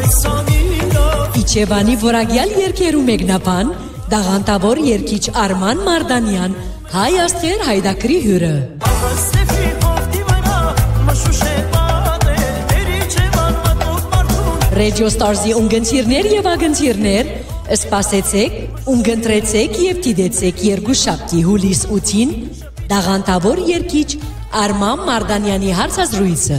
Իջևանի որակյալ երկերու մեկնաբան դաղանտավոր երկիչ Արման Մարդանյան հայ աստղեր հայդակրի հյուրը Radio Stars-ի ունգընտիրներ եւ ագընտիրներ, սպասեցեք, ունգընտրեցեք եւ դիտեցեք երկուշաբթի հուլիս 8-ին դաղանտավոր երկիչ Արման Մարդանյանի հարցազրույցը։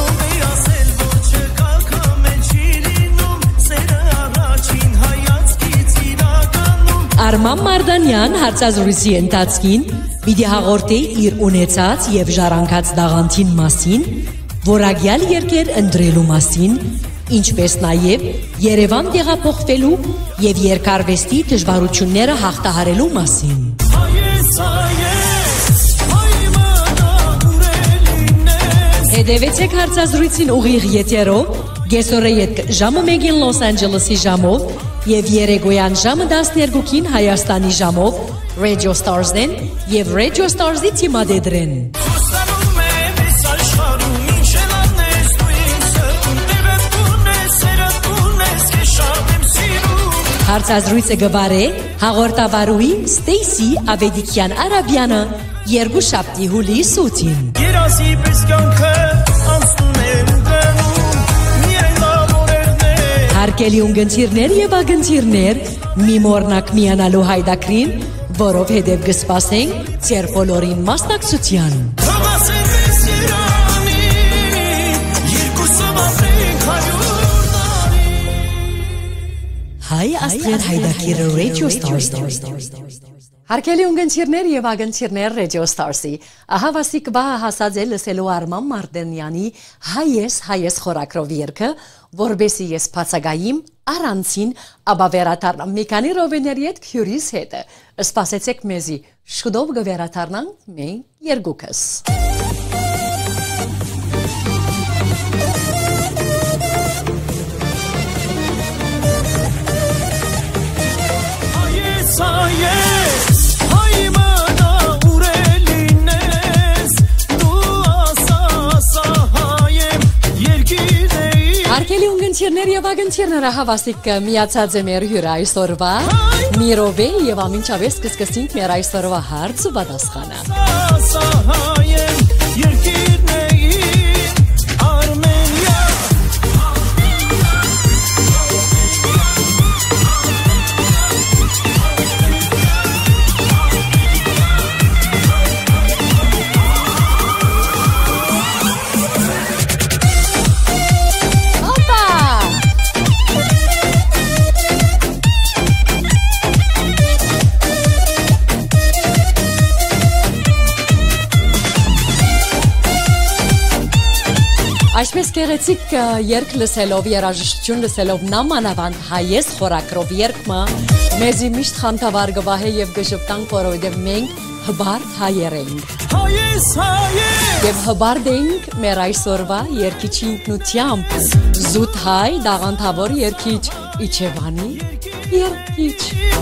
Արման Մարդանյան հարցազրույցի ընթացքին պիտի հաղորդի իր ունեցած եւ ժառանգած դաղանտին մասին, որակյալ երկեր ընտրելու մասին, ինչպես նաև Երևան տեղափոխվելու եւ երկարվեստի դժվարությունները հաղթահարելու մասին։ Հետևեցեք հարցազրույցին ուղիղ եթերով, կեսօրը յետ ժամը 1-ին Լոս Անջելեսի ժամով եւ երեկոյան ժամը 12-ին Հայաստանի ժամով Radio Stars-ն եւ Radio Stars-ի թիմադեդրեն։ Հարցազրույցը գվարե հաղորդավարուհի Ստեյսի Ավեդիկյան Արաբյանը երկուշաբթի հուլիս 8-ին։ Հարգելի ունգընտիրներ եւ ագընտիրներ, մի մոռնաք միանալու հայդակրին, որով հետև կսպասենք ձեր բոլորին մասնակցության։ Հայ աստղեր հայդակիրը Radio Stars։ Հարգելի ունգընտիրներ եւ ագընտիրներ Radio Stars-ի, ահա վասիկ բահ հասած է լսելու Արման Մարդանյանի հայես խորակրով երգը, որբեսի ես բացակայիմ առանցին ապա վերադառնամ մի քանի րոպեների հետ քյուրիս հետ։ Սպասեցեք մեզի, շուտով կվերադառնանք մենք երկուքս։ Հարգելի ունգընտիրներ եւ ագընտիրներ, հավաստիկ միացած է մեր հյուրը այսօրվա մի րոպե եւ ամենջավես կսկսենք մեր այսօրվա հարց ու պատասխանը։ Այսպես գեղեցիկ երգ լսելով, երաժշտություն լսելով նամանավանդ հայես խորակրով երգը մեզի միշտ խանդավառ գվահե եւ գժպտանք, որովհետեւ մենք հբարդ հայեր ենք։ Եվ հբարդ ենք մեր այսօրվա երգիչի ինքնությամբ զուտ հայ դաղանտավոր երգիչ Իջևանի երգիչ։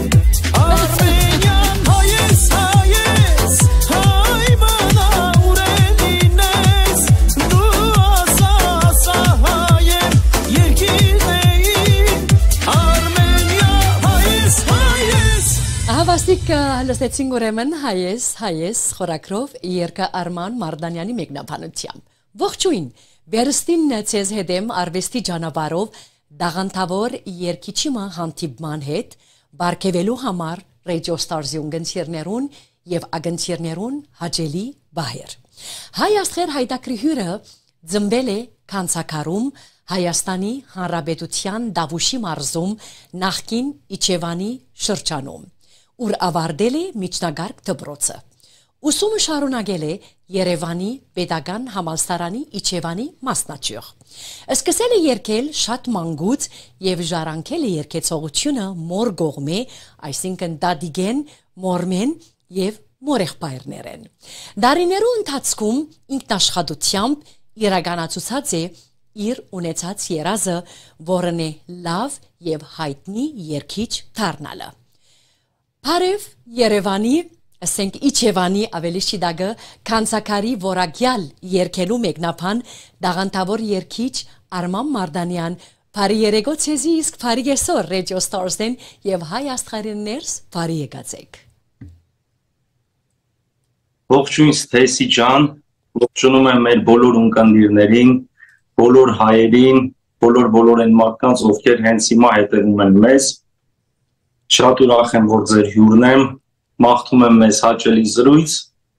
Հավաստիկ լսեցինք ուրեմն հայես խորակրով երգը Արման Մարդանյանի մեկնաբանությամբ։ Ողջույն, վերստին ցեզ հետեմ արվեստի ճանապարհով դաղանտավոր երգիչի հանդիպման հետ բարգեւելու համար Radio Stars-ի ունգընտիրներուն եւ ագընտիրներուն հաճելի բահեր։ Հայ աստղեր հայդակրի հյուրը ծնվել է Քանցակարում Հայաստանի Հանրապետության Դավուշի մարզում նախկին Իջևանի շրջանում, ուր ավարտել է միջնակարգ դպրոցը։ Ուսումը շարունակել է Երևանի Պետական համալսարանի Իջևանի մասնաճյուղ։ Սկսել է երգել շատ մանկուց եւ ժառանգել է երգեցողությունը մոր կողմէ, այսինքն դադիգեն, մորմեն եւ մորեղբայրներեն։ Դարիներու ընթացքում ինքնաշխատությամբ իրականացուցած է իր ունեցած երազը, որն է լավ եւ հայտնի երգիչ դառնալը։ Բարև Երևանի, ասենք Իջևանի ավելի շիդագը Քանցակարի որակյալ երգելու մեկնաբան դաղանտավոր երգիչ Արման Մարդանյան, Բարի երեկո ցեզի իսկ բարի այսօր Radio Stars-ն եւ հայ աստղարիններս բարի եկացեք։ Ողջույն Ստեսի ջան, ողջունում եմ մեր բոլոր ունկնդիրներին, բոլոր հայերին, բոլոր այն մարդկանց, ովքեր հենց հիմա հետևում են մեզ։ Շատ ուրախ եմ, որ ձեր հյուրն եմ, մաղթում եմ մեզ հաճելի զրույց։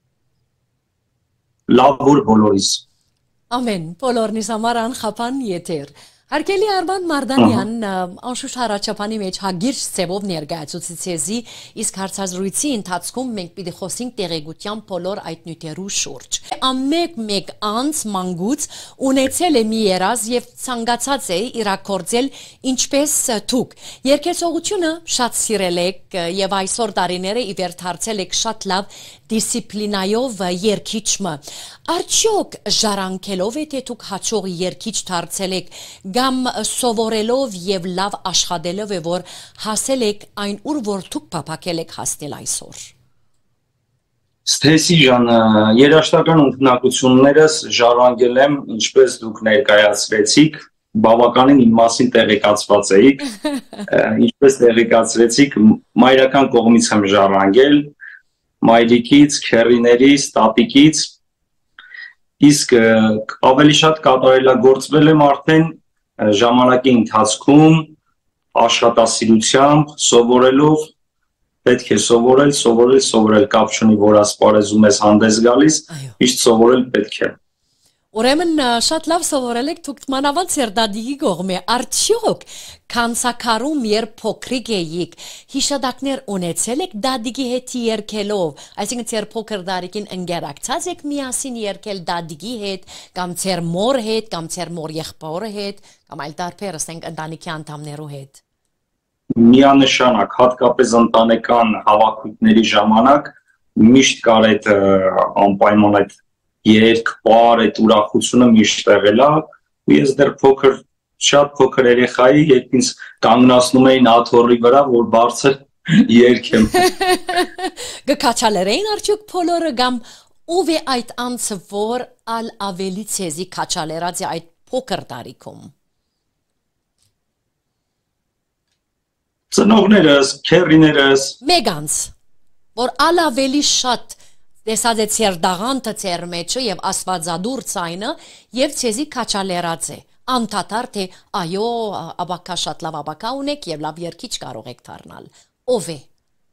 Լավ օր բոլորիս։ Ամեն, բոլորնից համար անխափան եթեր։ Հարգելի Արման Մարդանյան, անշուշտ հարաճապանի մեջ հագիր ծևով ներկայացուցիչ ցեզի, իսկ հարցազրույցի ընթացքում մենք պիտի խոսենք տեղեկության բոլոր այդ նյութերու շուրջ։ Ամեկ անց մանգուց ունեցել է մի երազ եւ ցանկացած է իրակորձել ինչպես դուք։ Երկեցողությունը շատ սիրել եք եւ այսօր տարիները ի վեր դարձել եք շատ լավ դիսցիպլինայով երկիչը։ Արդյոք ժառանգելով է թե դուք հաջող երկիչ դարձել եք կամ սովորելով եւ լավ աշխատելով է որ հասել եք այն ուր որ դուք փափակել եք հասնել այսօր։ Ստեսի ջան, երաշտական ունկնդիրներս ժառանգել եմ, ինչպես դուք ներկայացրեցիք, բավականին իմ մասին տեղեկացված էիք, ինչպես տեղեկացրեցիք, մայրական կողմից եմ ժառանգել, մայրիկից, քեռիներից, տատիկից, իսկ ավելի շատ կատարելագործվել եմ արդեն ժամանակի ընթացքում աշխատասիրությամբ, սովորելով, պետք է սովորել, կապ չունի, որ ասպարեզում ես հանդես գալիս, միշտ սովորել պետք է։ Ուրեմն շատ լավ սովորել եք դուք մանավանդ Սերդադիի կողմի արդյոք քանցակարում երբ փոքրիկ էիք հիշադակներ ունեցել եք դադիգի հետ երկելով այսինքն ձեր փոքր դարիքին ընկերակցած եք միասին երկել դադիգի հետ կամ ձեր մոր հետ կամ ձեր մոր եղբորը հետ կամ այլ տարբեր ասենք ընտանիքի անդամներու հետ Միանշանակ հատկապես ընտանեկան հավաքույթների ժամանակ միշտ կար այդ անպայման այդ երկ, պար, այդ ուրախությունը միշտ եղել է, ու ես դեռ շատ փոքր երեխայի, երբ ինձ կանգնացնում էին աթոռի վրա, որ բարձր երգեմ։ Գքաչալերային արդյոք բոլորը կամ ով է այդ անձը, որ ավելի ցեզի քաչալերած է այդ փոքր տարիքում։ Ծնողներս, քեռիներս։ Մեգանց, որ ավելի շատ տեսած է ծեր դաղանտը ծեր մեջը եւ աստվածադուր ցայնը եւ ցեզի քաչալերած է անդադար թե այո աբակա շատ լավ աբակա ունեք եւ լավ երկիչ կարող եք դառնալ ով է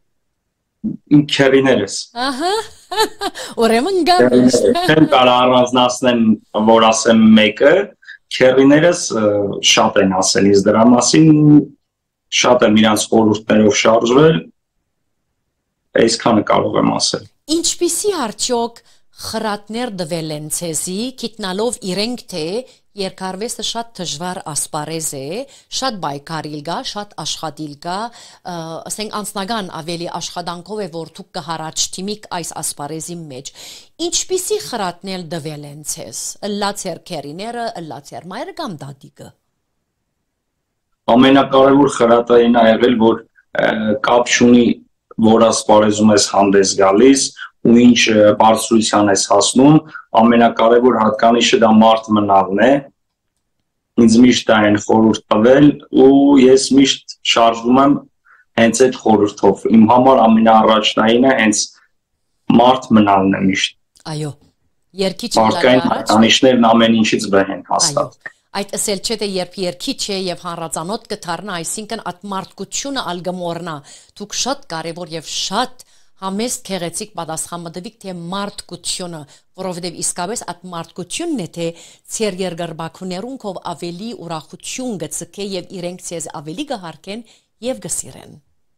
Իմ քեռիներս ահա ուրեմն գամիշ չեմ կարող առանձնացնեմ որ ասեմ մեկը քեռիներս շատ են ասել ինձ դրա մասին շատ եմ իրանց խորհուրդներով շարժվել այսքանը կարող եմ ասել Ինչպիսի արդյոք խրատներ դվել են ցեզի, գիտնալով իրենք թե երկարվեստը շատ դժվար ասպարեզ է, շատ բայկարիլ գա, շատ աշխատիլ գա, ասենք անձնական ավելի աշխատանքով է որ դուք կհարաճ թիմիկ այս ասպարեզի մեջ։ Ինչպիսի խրատներ դվել են ցեզ, լացեր քերիները, լացեր մայրը կամ դադիկը։ Ամենակարևոր խրատային ա եղել որ կապ չունի որ ասպարեզում ես հանդես գալիս ու ինչ բարձրության ես հասնում ամենակարևոր հատկանիշը դա մարդ մնալն է ինձ միշտ դա են խորհուրդ տվել ու ես միշտ շարժվում եմ հենց այդ խորհրդով իմ համար ամենաառաջնայինը հենց մարդ մնալն է միշտ Այո երկիչ մարդկային հատկանիշներն ամեն ինչից վեր են հաստատ Այդ ասել չէ թե երբ երկիչ է եւ հանրածանոթ կդառնա, այսինքն այդ մարդկությունը ալգմորնա, դուք շատ կարեւոր եւ շատ համեստ քեղեցիկ պատասխան մտվիկ թե մարդկությունը, որովհետեւ իսկապես այդ մարդկությունն է թե ծեր երգարբակուներուն կով ավելի ուրախություն գցկե եւ իրենք ցեզ ավելի կհարկեն եւ կսիրեն։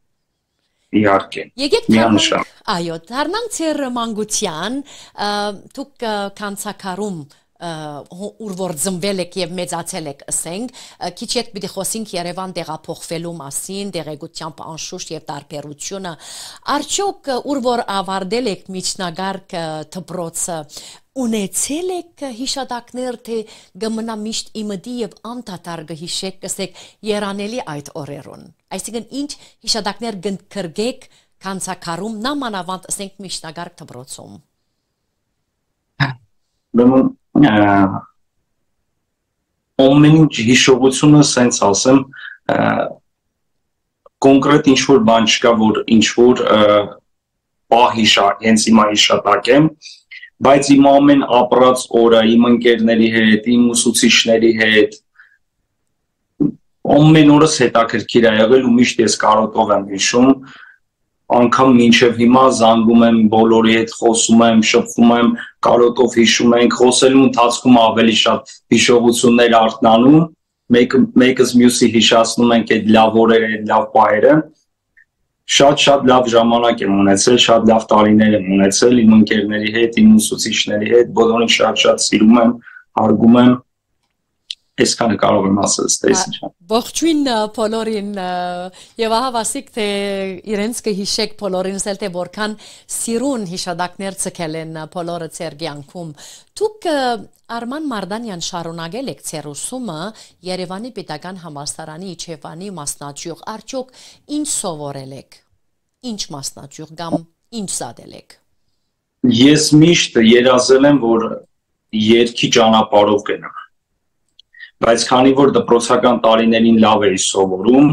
Իհարկե։ Եկեք այո, դառնանք ծեր մանկության, դուք կանցակարում ուր որ ծնվել եք եւ մեծացել եք ասենք քիչ ետ պիտի խոսենք Երևան տեղափոխվելու մասին տեղեկությամբ անշուշտ եւ տարբերությունը արդյոք ուր որ ավարտել եք միջնագարկ դպրոցը ունեցել եք հիշադակներ թե գմնա միշտ իմդի եւ անդադար գհիշեք կսեք երանելի այդ օրերուն այսինքն ինչ հիշադակներ կրգեք կանցակարում նամանավանդ ասենք միջնագարկ դպրոցում ամեն ինչ հիշողությունը սենց ասեմ կոնկրետ ինչ որ բան չկա որ ինչ որ պահ հենց հիմա հիշատակեմ բայց իմ ամեն ապրած օրը իմ ընկերների հետ իմ ուսուցիչների հետ ամեն օրս հետաքրքիր է եղել ու միշտ ես կարոտով եմ հիշում անգամ մինչև հիմա զանգում եմ բոլորի հետ խոսում եմ շփվում եմ կարոտով հիշում ենք խոսելու ընթացքում ավելի շատ հիշողություններ արթնանում մեկս մյուսի հիշացնում ենք այդ լավ օրերը այդ լավ պահերը շատ լավ ժամանակ եմ ունեցել շատ լավ տարիներ եմ ունեցել իմ ընկերների հետ իմ ուսուցիչների հետ բոլորին շատ սիրում եմ հարգում եմ Այսքանը կարող եմ ասել ստեսիչա Ողջույն բոլորին եւ ահա ասիկ թե իրենց կհիշեք բոլորին ասել թե որքան սիրուն հիշադակներ ցկել են բոլորը ձեր կյանքում Դուք Արման Մարդանյան շարունակել եք ձեր ուսումը Երևանի Պետական Համալսարանի Իջևանի մասնաճյուղ արդյոք ինչ սովորել եք Ինչ մասնաճյուղ կամ ինչ զադել եք Ես միշտ երազել եմ որ երգի ճանապարհով գնամ Բայց քանի որ դպրոցական տարիներին լավ էի սովորում,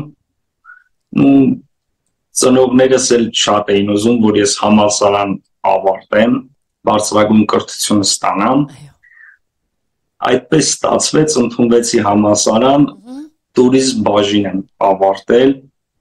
ծնողներս էլ շատ էին ուզում, որ ես համալսարան ավարտեմ, բարձրագույն կրթություն ստանամ։ Այդպես ստացվեց, ընդունվեցի համալսարան, տուրիզմ բաժին եմ ավարտել։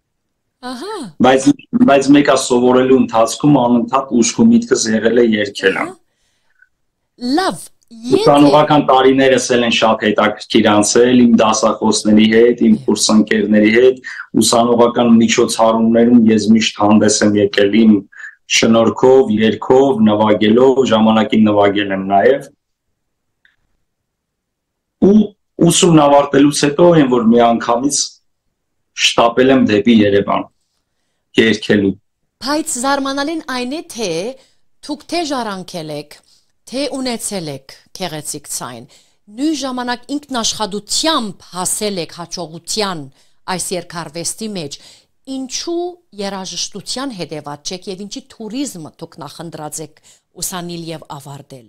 Բայց մեկը սովորելու ընթացքում անընդհատ ուշքում միտքս եղել է երգելը։ Լավ Ուսանողական տարիներս էլ են շատ հետաքրքիր անցել իմ դասախոսների հետ, իմ կուրսընկերների հետ, ուսանողական միջոցառումներում ես միշտ հանդես եմ եկել իմ շնորհքով, երգով, նվագելով, ժամանակին նվագել եմ նաև։ Ու ուսումն ավարտելուց հետո այն որ մի անգամից շտապել եմ դեպի Երևան երգելու։ Բայց զարմանալին այն է թե դուք թե ժառանգել եք Թե ունեցել եք քեղեցիկ ցայն, նույն ժամանակ ինքնաշխատությամբ հասել եք հաջողության այս երկարվեստի մեջ, ինչու երաժշտության հետևած չեք եւ ինչի туриզմը դուք նախընտրած եք ուսանիլ եւ ավարտել։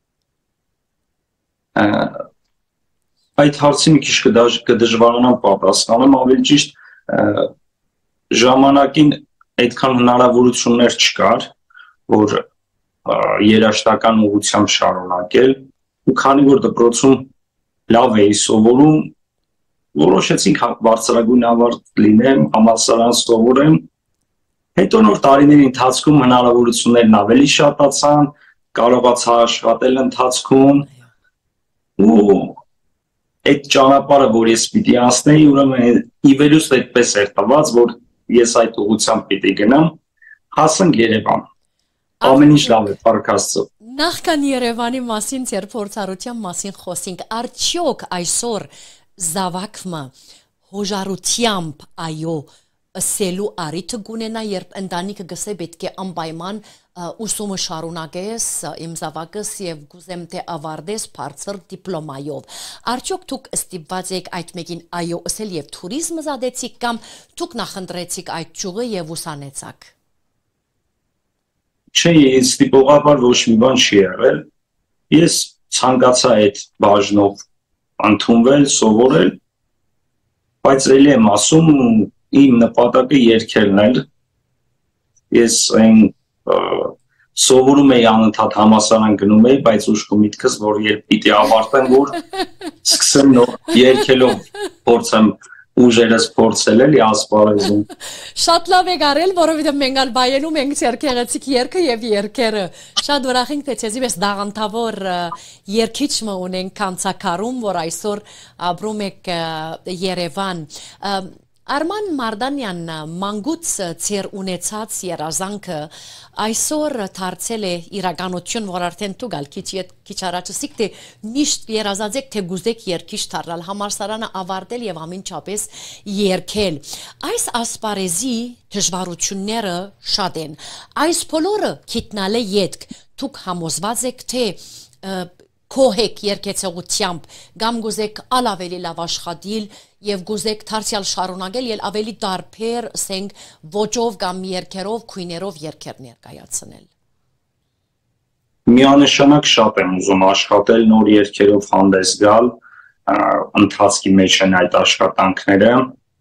Այդ հարցին մի քիչ կդժվարանամ պատասխանեմ, ավելի ճիշտ ժամանակին այդքան հնարավորություններ չկար, որ երաշտական ուղղությամբ շարունակել ու քանի որ դպրոցում լավ էի սովորում որոշեցինք բարձրագույն ավարտ լինեմ համալսարան սովորեմ հետո նոր տարիների ընթացքում հնարավորություններն ավելի շատացան կարողացա աշխատել ընթացքում ու այդ ճանապարհը որ ես պիտի անցնեի ուրեմն ի վերուստ այդպես էր տված որ ես այդ ուղղությամբ պիտի գնամ հասանք Երևան Ամեն ինչ լավ է, Փառք Աստծո։ Նախքան Երևանի մասին ձեր փորձառության մասին խոսենք, արդյոք այսօր զավակը հոժարությամբ այո ասելու արիթը գունենա, երբ ընտանիքը գսե պետք է անպայման ուսումը շարունակես իմ զավակս եւ գուզեմ թե ավարտես բարձր դիպլոմայով։ Արդյոք դուք ստիպված եք այդ մեկին այո ասել եւ туриզմը զադեցիք կամ դուք նախընտրեցիք այդ ճյուղը եւ ուսանեցաք։ Չէ, ստիպողաբար ոչ մի բան չի եղել։ Ես ցանկացա այդ բաժնով ընդունվել, սովորել, բայց ելի եմ ասում, իմ նպատակը երգելն էր։ Ես այն սովորում էի անընդհատ համալսարան գնում էի, բայց ուշքում միտքս, որ երբ պիտի ավարտեմ, որ սկսեմ նոր երգելով փորձեմ ուժերս փորձել էլի ասպարեզում Շատ լավ եք արել, որովհետև մենք ալ բայենում ենք ձեր քեղեցիկ երգը եւ երգերը։ Շատ ուրախ ենք, թե ցեզի պես դաղանթավոր երգիչ ունենք կանցակարում, որ այսօր ապրում եք Երևան։ Արման Մարդանյան մանկուց ձեր ունեցած երազանքը այսօր դարձել է իրականություն, որ արդեն դուք ալ քիչ առաջ ասիք թե միշտ երազած եք թե գուզեք երգիչ դառնալ, համալսարանը ավարտել եւ ամենչապես երգել։ Այս ասպարեզի դժվարությունները շատ են։ Այս բոլորը գիտնալը յետք դուք համոզված եք թե Քոհեք երկեցողությամբ կամ գուզեք ավելի լավ աշխատել եւ գուզեք դարձյալ շարունակել եւ ավելի դարբեր ասենք ոճով կամ երգերով քույներով երգեր ներկայացնել Միանշանակ շատ եմ ուզում աշխատել նոր երգերով հանդես գալ ընթացքի մեջ են այդ աշխատանքները։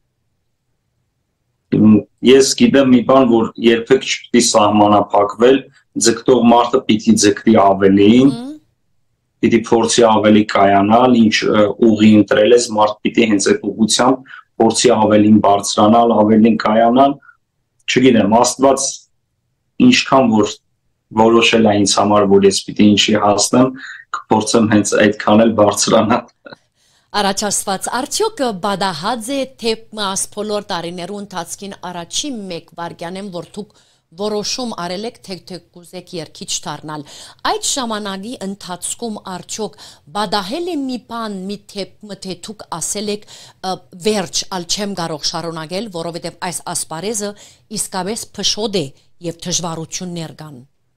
Ես գիտեմ մի բան, որ երբեք չպիտի սահմանափակվել, ձգտող մարդը պիտի ձգտի ավելին, պիտի փորձի ավելի կայանալ, ինչ ուղի ընտրել ես, մարդ պիտի հենց այդ ուղղությամբ փորձի ավելին բարձրանալ, ավելին կայանալ, չգիտեմ, Աստված ինչքան որ որոշել է ինձ համար, որ ես պիտի ինչի հասնեմ, կփորձեմ հենց այդքան էլ բարձրանալ։ Առաջ ասված, արդյոք բադահած է, թե աս բոլոր տարիներու ընթացքին առաջին մեկ վարքյանեմ, որ դուք որոշում արել եք, թե կուզեք երգիչ դառնալ։ Այդ ժամանակի ընթացքում արդյոք բադահել է մի բան, մի թեփ, թե դուք ասել եք վերջ, ալ չեմ կարող շարունակել, որովհետև այս ասպարեզը իսկապես փշոտ է եւ դժվարություններ կան։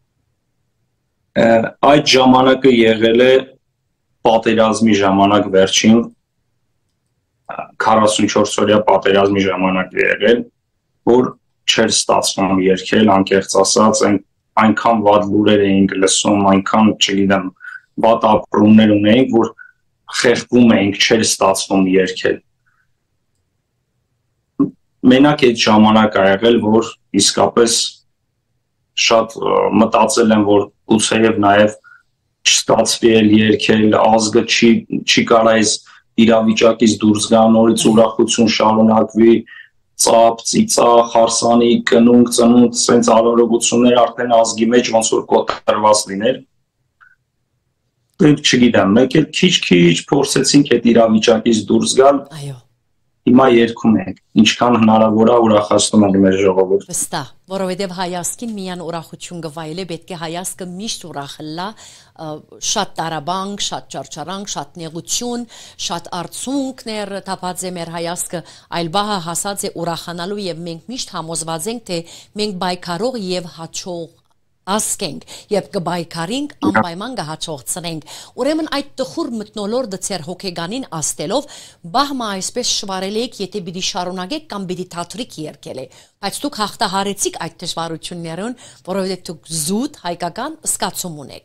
Այդ ժամանակը եղել է պատերազմի ժամանակ վերջին 44-օրյա պատերազմի ժամանակ եղել, որ չէր ստացվում երգել, անկեղծ ասած, այնքան վատ լուրեր էինք լսում, այնքան, չգիտեմ, վատ ապրումներ ունեինք, որ խեղդվում էինք, չէր ստացվում երգել։ Մենակ այդ ժամանակ ա եղել, որ իսկապես շատ մտածել եմ, որ գուցեև նաև չստացվի էլ երգել, ազգը չի կարա այս իրավիճակից դուրս գա, նորից ուրախություն շարունակվի, ծափ, ծիծաղ, հարսանի, կնունկ, ծնունդ, սենց արարողություններ արդեն ազգի մեջ ոնց որ կոտրված լիներ։ Չգիտեմ, մեկ էլ քիչ-քիչ փորձեցինք այդ իրավիճակից դուրս գալ։ Այո։ Հիմա երգում ենք, ինչքան հնարավոր է ուրախացնում ենք մեր ժողովուրդը։ Վստահ, որովհետև հայացքին միան ուրախություն գվայել է, պետք է հայացքը միշտ ուրախ լա, շատ տարաբանք, շատ ճարճարանք, շատ նեղություն, շատ արցունքներ տապած է մեր հայացքը, այլ բահը հասած է ուրախանալու եւ մենք միշտ համոզված ենք, թե մենք բայկարող եւ հաճող ասկենք եւ կբայկարինք անպայման կհաջողցնենք ուրեմն այդ տխուր մթնոլորտը ծեր հոգեգանին աստելով բահմա այսպես շվարել եք եթե պիտի շարունակեք կամ պիտի թատրիկ երկել է բայց դուք հաղթահարեցիք այդ դժվարություններուն որովհետեւ դուք զուտ հայկական սկացում ունեք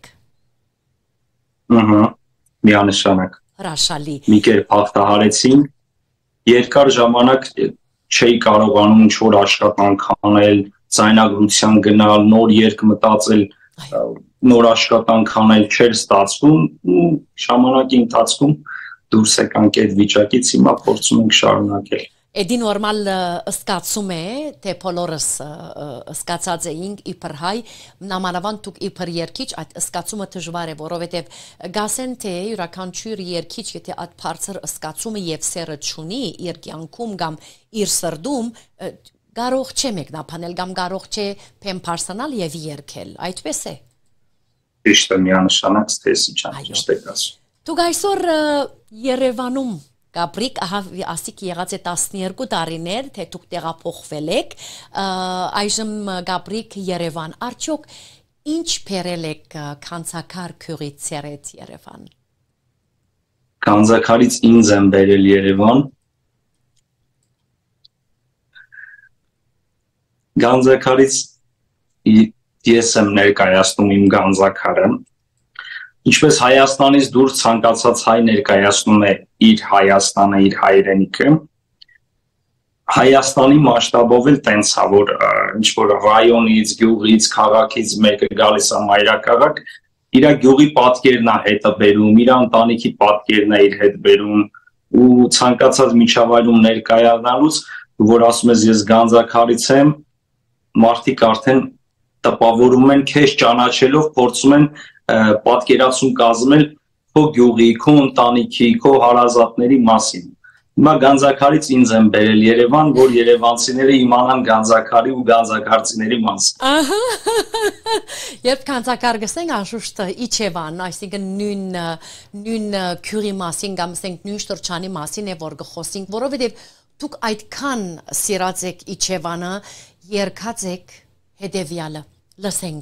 միանշանակ հրաշալի մի կերպ հաղթահարեցին երկար ժամանակ չէի կարողանում ինչ որ աշխատանք անել Ձայնագրության գնալ, նոր երգ մտածել, նոր աշխատանք անել չէր ստացվում ու ժամանակի ընթացքում դուրս եկանք այդ վիճակից, հիմա փորձում ենք շարունակել։ Էդի նորմալ սկացում է, թե բոլորս սկացած էինք իբր հայ, նամանավանդ դուք իբր երգիչ, այդ սկացումը դժվար է, որովհետև գասեն թե յուրաքանչյուր երգիչ, եթե այդ բարձր սկացումը եւ սերը չունի իր կյանքում կամ իր սրտում Կարող չէ մեկնաբանել կամ կարող չէ փեմ պարսանալ եւ երգել, այդպես է։ Ճիշտ է միանշանակ ստեսի չան, ճիշտ եք ասում։ Դուք այսօր Երևանում Գաբրիկ, ահա ասիկ եղած է 12 տարիներ, թե դուք տեղափոխվել եք, այժմ Գաբրիկ Երևան, արդյոք ինչ բերել եք քանցակար քյուրից ցերետ Երևան։ Քանցակարից ինձ եմ բերել Երևան։ Գանձակարից ես եմ ներկայացնում իմ գանձակարը, ինչպես Հայաստանից դուրս ցանկացած հայ ներկայացնում է իր Հայաստանը, իր հայրենիքը, Հայաստանի մասշտաբով էլ տենց է, որ ինչ որ ռայոնից, գյուղից, քաղաքից մեկը գալիս է մայրաքաղաք, իր գյուղի պատկերն է հետը բերում, իր ընտանիքի պատկերն է իր հետ բերում ու ցանկացած միջավայրում ներկայանալուց, որ ասում ես ես գանձակարից եմ մարդիկ արդեն տպավորում են քեզ ճանաչելով փորձում են պատկերացում կազմել քո գյուղի, քո ընտանիքի, քո հարազատների մասին։ Հիմա Գանձակարից ինձ են բերել Երևան, որ երևանցիները իմանան Գանձակարի ու գանձակարցիների մասին։ Ահա։ Երբ Գանձակար գսենք անշուշտ Իջևան, այսինքն նույն քյուրի մասին կամ ասենք նույն շրջանի մասին է որ գխոսենք, որովհետև դուք այդքան սիրած եք Իջևանը Երկած եք հետևյալը, լսենք։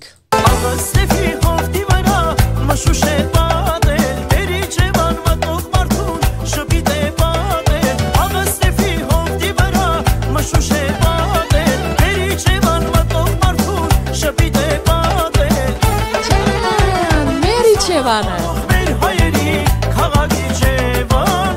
Մեր Իջևանը։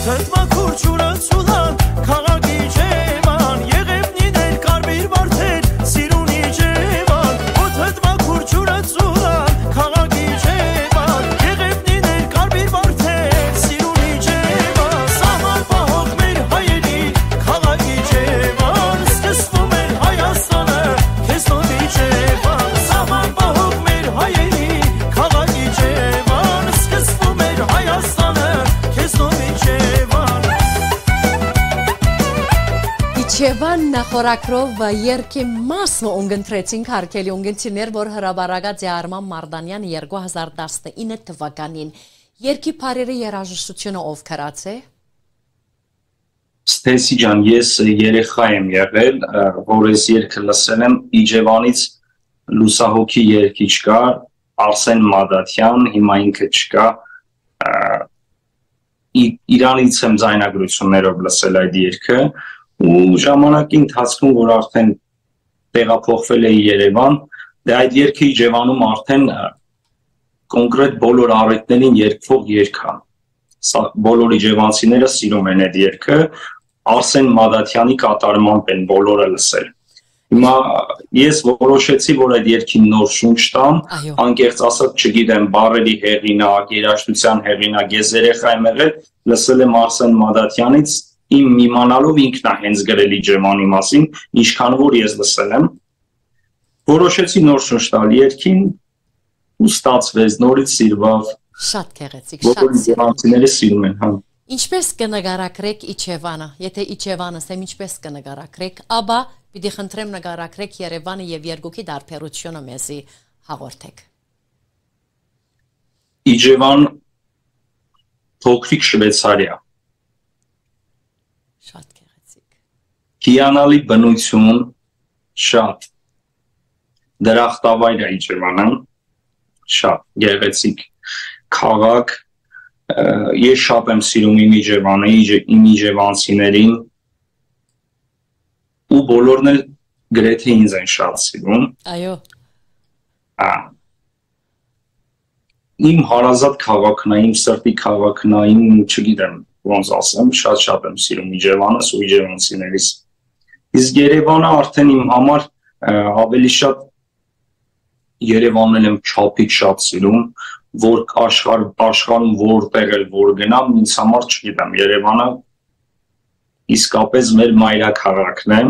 Իջևան նախորակրով երկի մասը ունգընտրեցին հարկելի ունգընտիներ, որ հրաբարագած է Արման Մարդանյանը 2019 թվականին։ Երկի պարերի երաժշտությունը ով կրած է։ Ստեսի ջան, ես երեխա եմ եղել, որ ես երգը լսել եմ, Իջևանից լուսահոգի երգիչ կա, Արսեն Մադաթյան, հիմա ինքը չկա, Իրանից եմ ձայնագրություններով լսել այդ երգը, ու ժամանակի ընթացքում, որ արդեն տեղափոխվել էի Երևան, դե այդ երգը Իջևանում արդեն կոնկրետ բոլոր առիթներին երգվող երգ է։ Բոլոր իջևանցիները սիրում են այդ երգը, Արսեն Մադաթյանի կատարմամբ են բոլորը լսել։ Հիմա ես որոշեցի, որ այդ երգին նոր շունչ տամ, անկեղծ ասած չգիտեմ, բառերի հեղինակ, երաժշտության հեղինակ, ես երեխա եմ եղել, լսել եմ Արսեն Մադաթյանից, իմ իմանալով ինքն է հենց գրել Իջևանի մասին, ինչքան որ ես լսել եմ, որոշեցի նոր շունչ տալ երգին ու ստացվեց, նորից սիրվավ։ Շատ գեղեցիկ, շատ իջևանցիները սիրում են, հա։ Ինչպես կնկարագրեք Իջևանը, եթե Իջևանը ասեմ ինչպես կնկարագրեք, ապա պիտի խնդրեմ նկարագրեք Երևանը եւ երկուքի դարբերությունը մեզի հաղորդեք։ Իջևան փոքրիկ Շվեյցարիա։ Շատ գեղեցիկ։ Հիանալի բնություն, շատ դրախտավայր է Իջևանը, շատ գեղեցիկ քաղաք, ես շատ եմ սիրում իմ Իջևանը, իմ իջևանցիներին ու բոլորն էլ գրեթե ինձ են շատ սիրում։ Այո։ Իմ հարազատ քաղաքն է, իմ սրտի քաղաքն է, իմ չգիտեմ ոնց ասեմ, շատ եմ սիրում Իջևանս ու իջևանցիներիս։ Իսկ Երևանը արդեն իմ համար ավելի շատ Երևանն եմ չափից շատ սիրում, որ աշխարհում որտեղ էլ որ գնամ, ինձ համար չգիտեմ, Երևանը իսկապես մեր մայրաքաղաքն է։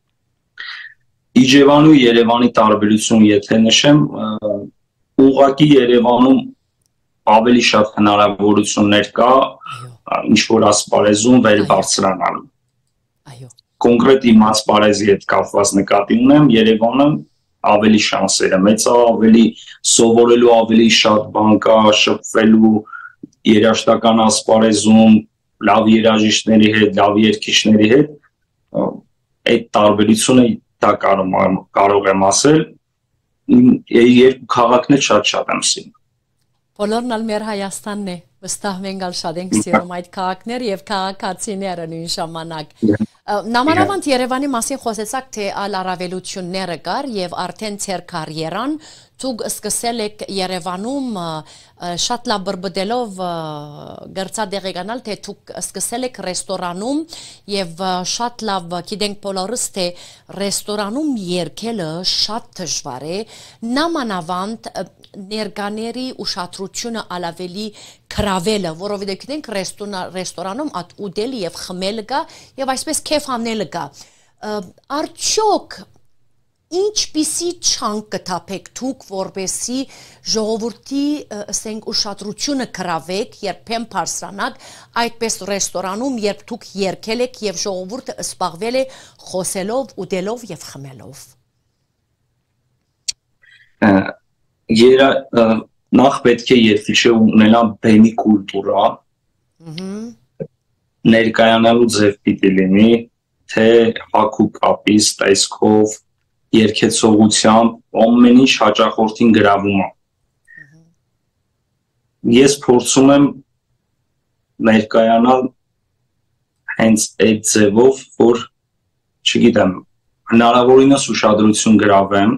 Իջևանի ու Երևանի տարբերությունը եթե նշեմ, ուղղակի Երևանում ավելի շատ հնարավորություններ կա, ինչ որ ասպարեզում վեր բարձրանալու։ Այո։ Կոնկրետ իմ ասպարեզի հետ կապված նկատի ունեմ, Երևանը ավելի շանսերը մեծ է, ավելի սովորելու ավելի շատ բան կա, շփվելու երաժշտական ասպարեզում, լավ երաժիշտների հետ, լավ երգիչների հետ, այդ տարբերությունը դա կարող եմ ասել, երկու քաղաքն էլ շատ եմ սիրում։ Բոլորն ալ մեր Հայաստանն է, վստահ մենք ալ շատ ենք սիրում այդ քաղաքներ եւ քաղաքացիները նույն ժամանակ։ Նամանավանդ Երևանի մասին խոսեցաք, թե ալ առավելությունները կար եւ արդեն ձեր կարիերան դուք սկսել եք Երևանում շատ լավ բրբդելով գրծադեղեկանալ, թե դուք սկսել եք ռեստորանում եւ շատ լավ գիտենք բոլորս, թե ռեստորանում երգելը շատ դժվար է, նամանավանդ ներկաների ուշադրությունը ալավելի քրավելը, որովհետև գիտենք ռեստորանում at ուդելը եւ խմելը կա եւ այսպես քեֆ անելը կա։ Արդյոք ինչպիսի չանք կթափեք դուք, որպեսզի ժողովրդի ասենք ուշադրությունը քրավեք, երբեմն բարձրանաք այդպես ռեստորանում, երբ դուք երգել եք եւ ժողովուրդը սպաղվել է խոսելով, ուդելով եւ խմելով։ Նախ պետք է երգիչը ունենա բեմի կուլտուրա, ներկայանալու ձև պիտի լինի, թե հագուկ կապից, տեսքով, երգեցողությամբ, ամեն ինչ հաճախորդին գրավում է։ Ես փորձում եմ ներկայանալ հենց այդ ձևով, որ չգիտեմ, հնարավորինս ուշադրություն գրավեմ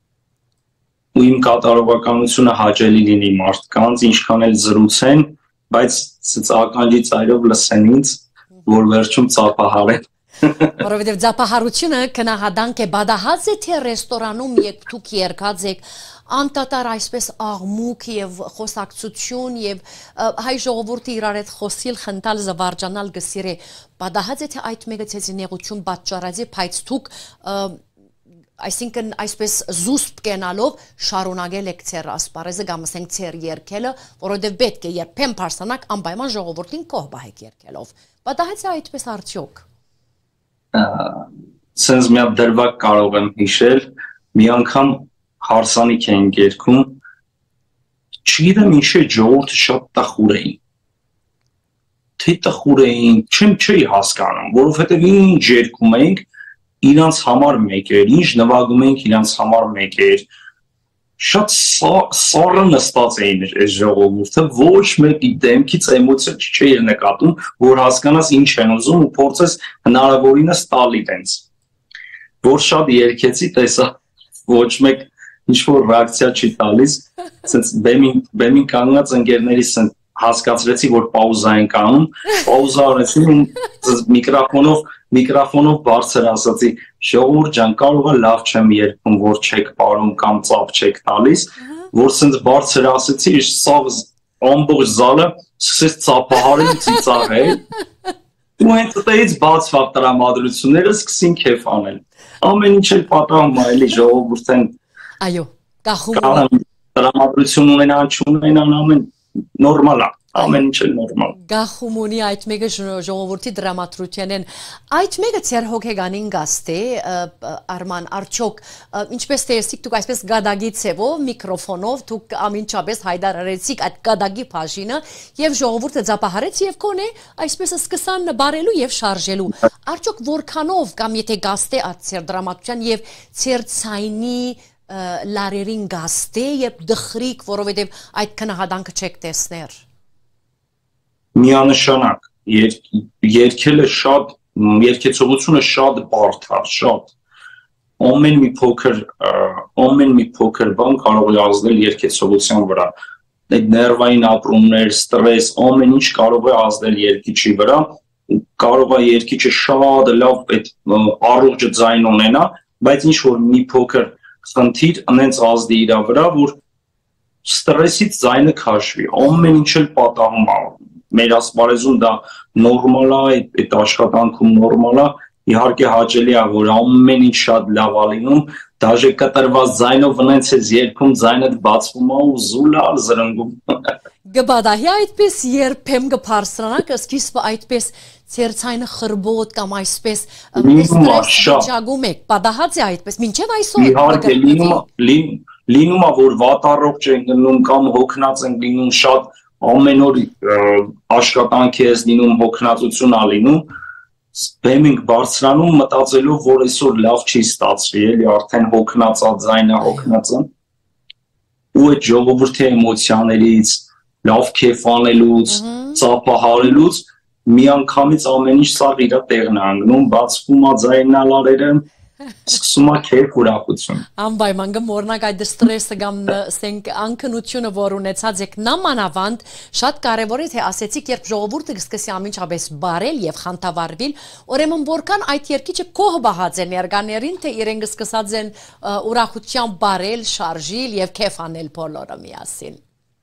ու իմ կատարողականությունը հաճելի լինի մարդկանց, ինչքան էլ զրուցեն, բայց ցած ականջի ծայրով լսեն ինձ, որ վերջում ծափահարեն։ Որովհետև ծափահարությունը քնահանդանք է բադահած է թե ռեստորանում դուք երկած եք անտատար այսպես աղմուկ եւ խոսակցություն եւ հայ ժողովուրդը իրար հետ խոսիլ խնդալ զվարճանալ գսիրե բադահած է թե այդ մեկը ցեցինեղություն պատճառած է բայց դուք այսինքն այսպես զուսպ կենալով շարունակել եք ծեր ասպարեզը կամ ասենք ծեր երկելը որովհետև պետք է երբեմ փարսանակ անպայման ժողովրդին կողմ բահեք երկելով բադահած է այդպես արդյոք Սենց մի հատ դրվագ կարող եմ հիշել, մի անգամ հարսանիք էինք երգում, չգիտեմ ինչ է ժողովուրդը շատ տխուր էին, թե տխուր էին, չի հասկանում, որովհետև ինչ երգում էինք, իրանց համար մեկ էր, ինչ նվագում էինք իրանց համար մեկ էր, շատ սառը նստած էին այս ժողովուրդը, ոչ մեկի դեմքից էմոցիա չէր նկատում, որ հասկանաս ինչ են ուզում ու փորձես հնարավորինս տալ իրենց։ Որ շատ երգեցի, տեսա ոչ մեկ ինչ-որ ռեակցիա չի տալիս, ասենց բեմին կանգնած ընկերներիս հասկացրեցի, որ պաուզա ենք անում, պաուզա արեցին ու միկրոֆոնով բարձր ասացի, ժողովուրդ ջան, կարող է լավ չեմ երգում, որ չեք պարում կամ ծափ չեք տալիս, որ սենց բարձր ասեցի, սաղ ամբողջ զալը սկսեց ծափահարել ծիծաղել, ու հենց այդտեղից բացվավ տրամադրությունները սկսին քեֆ անել։ Ամեն ինչ էլ պատահում է, էլի ժողովուրդն Այո, գախում տրամադրություն ունենան, չունենան ամեն նորմալ է, ամեն ինչ էլ նորմալ։ Գախում ունի այդ մեկը ժողովրդի դրամատրության են։ Այդ մեկը ծեր հոգեգանին գաստ է, Արման, արդյոք, ինչպես տեսիք դուք այսպես գադագի ցևով, միկրոֆոնով, դուք ամենչապես հայտարարեցիք այդ գադագի բաժինը եւ ժողովուրդը ծափահարեց եւ կոնե այսպես սկսան բարելու եւ շարժելու։ Արդյոք որքանով կամ եթե գաստ է այդ ծեր դրամատրության եւ ծեր ցայնի լարերին գաստե եւ դխրիկ, որովհետեւ այդ քնահանդանքը չեք տեսներ։ Միանշանակ երկելը շատ երկեցողությունը շատ բարդ է, շատ ամեն մի փոքր բան կարող է ազդել երկեցողության վրա։ Այդ ներվային ապրումներ, ստրես, ամեն ինչ կարող է ազդել երգիչի վրա, կարող է երգիչը շատ լավ այդ առողջ ձայն ունենա, բայց ինչ որ մի փոքր խնդիր անենց ազդի իրա վրա, որ ստրեսից ձայնը քաշվի, ամեն ինչ էլ պատահում է, մեր ասպարեզում դա նորմալ է, այդ աշխատանքում նորմալ է, իհարկե հաճելի է, որ ամեն ինչ շատ լավ է լինում, դաժե կտրված ձայնով անենց ես երգում, ձայնդ բացվում է ու զուլ է զրնգում։ Գբադահի այդպես երբեմ գփարսրանակ, սկիզբը այդպես ցերցայնը խրբոտ կամ այսպես ստրես վիճակում եք, բադահած է այդպես, մինչև այսօր։ Իհարկե լինում է, որ վատառողջ ենք լինում կամ հոգնած ենք լինում, շատ ամեն օր աշխատանքի ես լինում, հոգնածություն է լինում, բեմ ենք բարձրանում մտածելով, որ այսօր լավ չի ստացվի, էլի արդեն հոգնածա ձայնը հոգնածը, ու այդ ժողովրդի էմոցիաներից, լավ քեֆ անելուց, ծափահարելուց միանգամից ամեն ինչ սա իր տեղն է անգնում, բացվում է ձայնալարերը, սկսում է քեֆ ուրախություն։ Անպայման գմորնակ այդ ստրեսը կամ ասենք անքնությունը, որ ունեցած եք նամանավանդ, շատ կարևոր է թե ասեցիք, երբ ժողովուրդը սկսի ամենչապես բարել եւ խանդավառվել, ուրեմն որքան այդ երկիչը կողը բահած է ներկաներին, թե իրենք սկսած են ուրախության բարել, շարժիլ եւ քեֆ անել բոլորը միասին։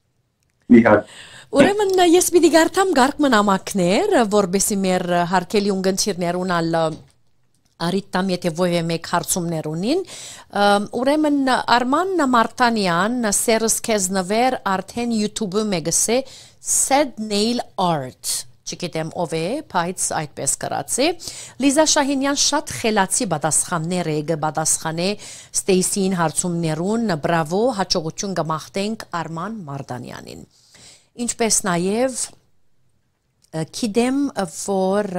Ուրեմն ես պիտի գարտամ գարկման ամակներ, որբեսի մեր հարկելի ունգընթիրներ ունալ արիտտամ եթե ոյվե մեկ հարցումներ ունին, ուրեմն Արման Մարտանյան սերս կեզ նվեր արդեն YouTube-ը մեգս է Sad Nail Art, չգիտեմ ով է, բայց այդպես կրացի, Լիզա Շահինյան շատ խելացի բադասխաններ է գբադասխանե Ստեյսին հարցումներուն, բրավո, հաջողություն գմախտենք Արման Մարտանյանին։ Ինչպես նաև գիտեմ, որ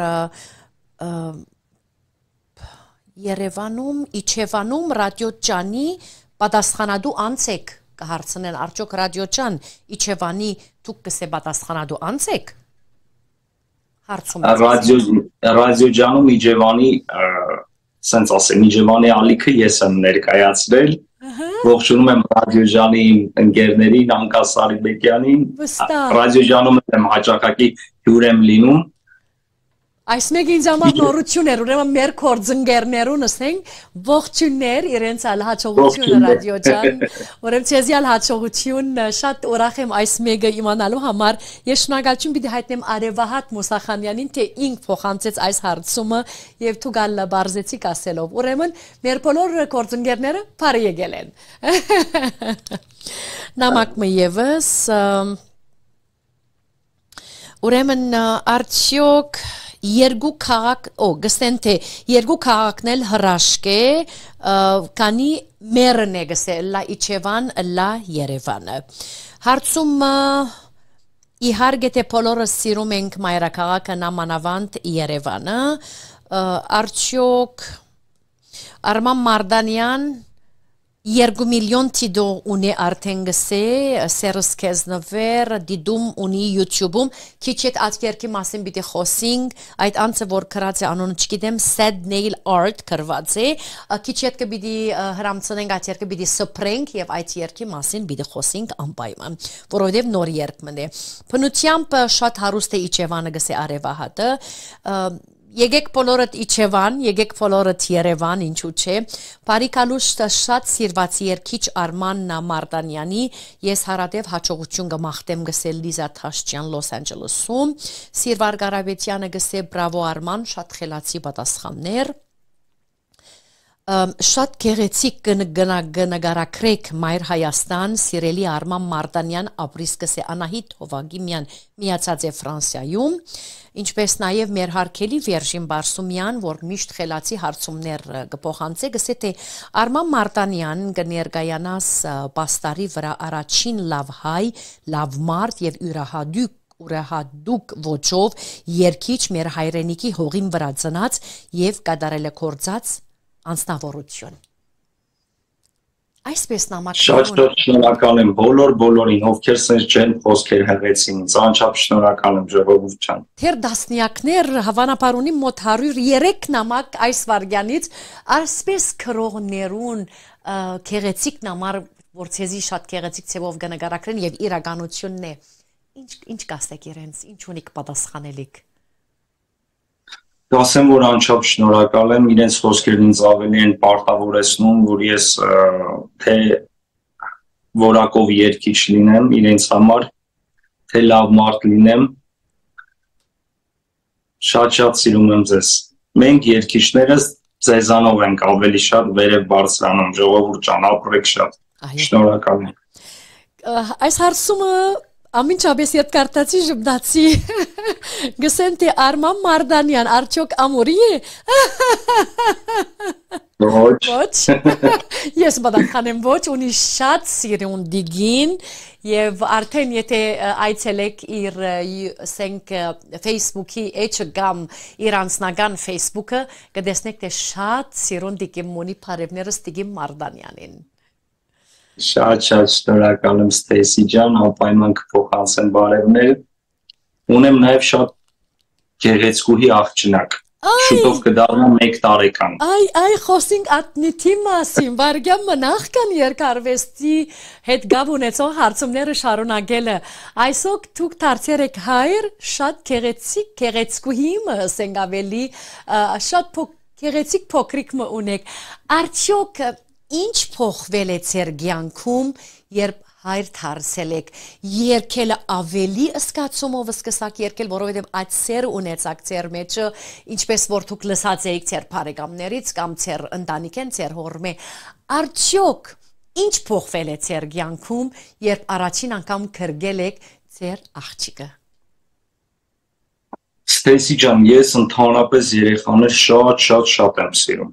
Երևանում, Իջևանում ռադիո ջանի պատասխանադու անցեք կհարցնեն, արդյոք ռադիո ջան, Իջևանի դուք կսե պատասխանադու անցեք։ Հարցում ռադիո ջանում Իջևանի, սենց ասեմ, Իջևանի ալիքը ես եմ ներկայացրել, Ողջունում եմ ռադիոժանի ընկերներին, Անկաս Սարիբեկյանին, ռադիոժանում եմ հաճախակի հյուր եմ լինում։ Այս մեկ ինձ համար նորություն էր, ուրեմն մեր կորձընկերներուն ասենք ողջուններ իրենց ալ հաջողություն ռադիոջան, ուրեմն ցեզիալ հաջողություն, շատ ուրախ եմ այս մեկը իմանալու համար։ Ես շնորհակալություն պիտի հայտնեմ Արևահատ Մուսախանյանին, թե ինք փոխանցեց այս հարցումը եւ դու գալ բարձեցիք ասելով։ Ուրեմն մեր բոլոր կորձընկերները բարի եկել են։ Նամակ մը եւս ուրեմն արդյոք երկու քաղաք, գսեն թե երկու քաղաքն էլ հրաշք է, քանի մերն է գսել լա Իջևան, լա Երևանը։ Հարցումը իհարկե թե բոլորս սիրում ենք մայրաքաղաքը նամանավանդ Երևանը, արդյոք Արման Մարդանյան 2 միլիոն տիդո ունի արդեն գսե, սերս քեզ նվեր, դիդում ունի YouTube-ում, քիչ այդ աչքերքի մասին պիտի խոսենք, այդ անձը որ կրած է անոնը չգիտեմ, Sad Nail Art կրված է, քիչ այդ կպիտի հրամցնենք այդ երգը պիտի սփրենք եւ այդ երգի մասին պիտի խոսենք անպայման, որովհետեւ նոր երգ մնե։ Բնությամբ շատ հարուստ է Իջևանը գսե Արևահատը, Եկեք բոլորդ Իջևան, եկեք բոլորդ Երևան, ինչու՞ չէ։ Բարիկալուշ շատ սիրված երգիչ Արման Մարդանյանի, ես հարատև հաջողություն կմաղթեմ գսել Լիզա Թաշչյան Լոս Անջելեսում, Սիրվար Գարավետյանը գսե բրավո Արման, շատ խելացի պատասխաններ։ Շատ գեղեցիկ կնգարակրեք Մայր Հայաստան, սիրելի Արման Մարդանյան, ապրիս գսե Անահիտ Հովագիմյան միացած է Ֆրանսիայում, ինչպես նաև մեր հարգելի Վերժին Բարսումյան, որ միշտ խելացի հարցումներ կփոխանցե, գսե թե Արման Մարդանյան կներկայանաս պաստարի վրա առաջին լավ հայ, լավ մարդ եւ ուրահատուկ ոճով երգիչ մեր հայրենիքի հողին վրա ծնած եւ կատարել է կորցած անձնավորություն։ Այսպես նամակ շատ շնորհակալ եմ բոլորին, ովքեր սենց ջեն խոսքեր հղեցին, անչափ շնորհակալ եմ ժողովուրդ ջան։ Թեր դասնյակներ հավանաբար ունի մոտ 103 նամակ այս վարյանից, այսպես քրողներուն քեղեցիկ նամար, որ ցեզի շատ քեղեցիկ ցեվով կնկարագրեն եւ իրականությունն է։ Ինչ կասեք իրենց, ինչ ունիք պատասխանելիք։ Կասեմ, որ անչափ շնորհակալ եմ, իրենց խոսքերն ինձ ավելի են պարտավորեցնում, որ ես թե որակով երգիչ լինեմ իրենց համար, թե լավ մարդ լինեմ, շատ սիրում եմ ձեզ։ Մենք երգիչներս ձեզանով ենք ավելի շատ վերև բարձրանում, ժողովուրդ ջան, ապրեք շատ։ Շնորհակալ եմ։ Այս հարցումը ամենջապես ետ կարտացի ժպտացի, գսեն թե Արման Մարդանյան, արդյոք ամուրի է։ Ոչ, ես բադախանեմ ոչ, ունի շատ սիրուն դիգին և արդեն եթե այցելեք իր սենք Facebook-ի էջը կամ իր անձնական Facebook-ը, կտեսնեք թե շատ սիրուն դիգին ունի պարևներս դիգին Մարդանյանին։ Շատ շնորհակալ եմ Ստեսի ջան, անպայման կփոխանցեմ բարևներ։ Ունեմ նաև շատ գեղեցկուհի աղջնակ։ Շուտով կդառնա 1 տարեկան։ Այ խոսենք ատնիթի մասին, վարգյան մնախքան երկարվեստի հետ գավ ունեցող հարցումները շարունակելը։ Այսօք դուք դարձել եք հայր, շատ գեղեցկուհի ասենք ավելի, շատ գեղեցիկ փոքրիկ ունեք։ Արդյոք ինչ փոխվել է ձեր կյանքում, երբ հայր դարձել եք, երգելը ավելի զգացումով սկսակ երգել, որովհետև այդ սերը ունեցաք ձեր մեջը, ինչպես որ դուք լսած էիք ձեր բարեկամներից կամ ձեր ընտանիքեն, ձեր հորմե, արդյոք ինչ փոխվել է ձեր կյանքում, երբ առաջին անգամ գրգել եք ձեր աղջիկը։ Ստեսի ջան, ես ընդհանրապես երեխաներ շատ եմ սիրում։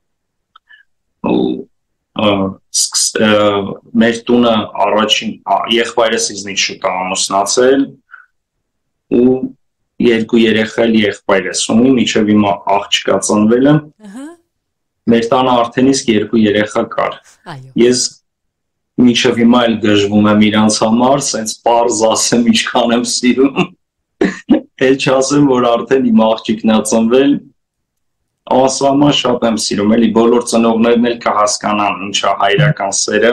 Մեր տունը առաջին եղբայրս ինձնից շուտ ամուսնացել ու 2 երեխա եղբայրս ունի, մինչև հիմա աղջիկա ծնվել եմ։ Մեր տանը արդեն իսկ 2 երեխա կար։ Ես մինչև հիմա էլ գժվում եմ իրանց համար, սենց պարզ ասեմ ինչքան եմ սիրում։ Էլ չասեմ, որ արդեն իմ աղջիկն է ծնվել, Ասաման շատ եմ սիրում, էլի բոլոր ծնողներն էլ կհասկանան ինչա հայրական սերը։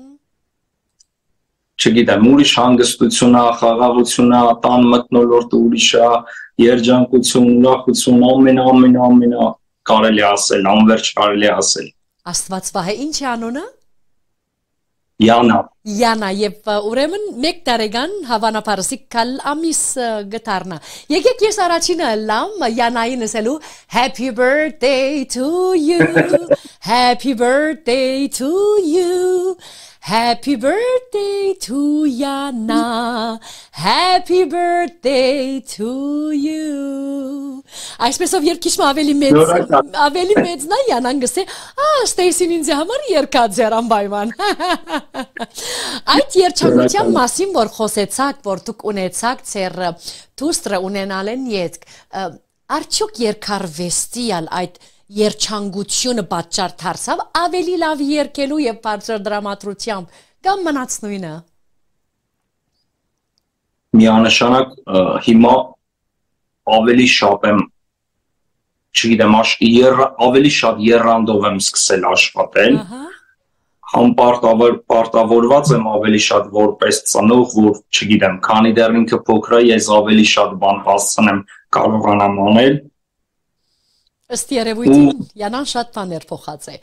Չգիտեմ, ուրիշ հանգստություն է, խաղաղություն է, տան մթնոլորտը ուրիշ է, երջանկություն, ուրախություն, ամենա կարելի ասել, անverջ կարելի ասել։ Աստված վահե, ինչ է անունը։ Յանա եւ ուրեմն մեկ տարեկան հավանաբարսի կալ ամիս գտարնա եկեք ես առաջինը լամ Յանային ասելու happy birthday to you happy birthday to you happy birthday to Yana happy birthday to you այսպեսով երկիշը ավելի մեծ նա Յանան գսե Ստեյսին ինձ համար երկած էր անպայման Այդ երջանկության մասին որ խոսեցաք որ դուք ունեցաք ձեր դուստրը ունենալեն յետք արդյոք երկարվեստիալ այդ երջանկությունը պատճառ դարձավ ավելի լավ երկելու եւ բարձր դրամատրությամբ կամ մնաց նույնը Միանշանակ հիմա ավելի շատ եմ չգիտեմ ավելի շատ երանդով եմ սկսել աշխատել պարտավորված եմ ավելի շատ որպես ծնող որ չգիտեմ քանի դեռ ինքը փոքր է ես ավելի շատ բան հասցնեմ կարողանամ անել Ըստ երևույթին Յանան շատ բաներ փոխած է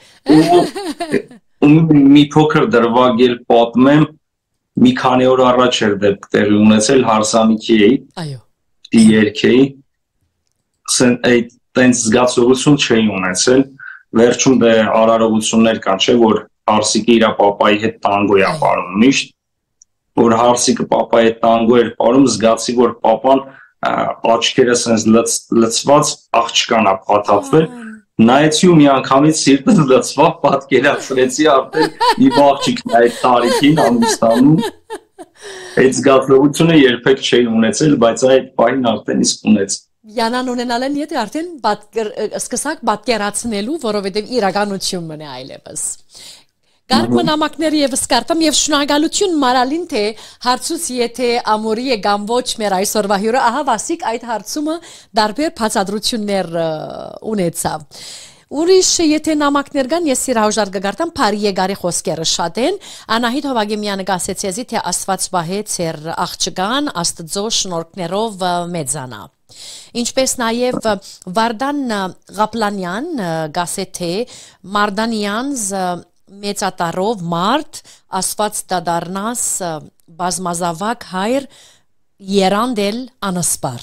մի փոքր դրվագել պատմեմ մի քանի օր առաջ էր դեպք տեղի ունեցել հարսանիքի էի այո երկեի այդ տենց զգացողություն չէի ունեցել վերջում դե արարողություններ կան չէ որ Հարսիկը իր պապայի հետ տանգո է ապարում միշտ որ Հարսիկը պապայի հետ տանգո էր ապարում զգացի որ պապան աչքերը sense լցված աղջկան է փաթաթվել նայեցի ու մի անգամից սիրտս լցվավ պատկերացրեցի արդեն իմ աղջիկն է այդ տարիքին ամուսնանում այդ զգացողությունը երբեք չէի ունեցել բայց այդ պահին արդեն իսկ ունեցի Յանան ունենալ են եթե արդեն սկսակ պատկերացնելու որովհետև իրականություն մնա այլևս Կարկ մնամակները եւս կարդամ եւ շնորհակալություն մարալին թե հարցուց եթե ամորի է կամ ոչ մեր այսօրվա հյուրը ահա Վասիկ այդ հարցումը դարբեր բացատրություններ ունեցավ Ուրիշ եթե նամակներ կան ես սիրահարժար կգարտամ Փարի Եգարի խոսքերը շատ են Անահիտ Հովագեմյանը գասեցի թե Աստված վահե ծեր աղջկան Աստծո շնորհքներով մեծանա Ինչպես նաև Վարդան Ղապլանյան գասեթե Մարդանյանց մեծատարով մարդ Աստված դադարնաս բազմազավակ հայր երանդել անսպար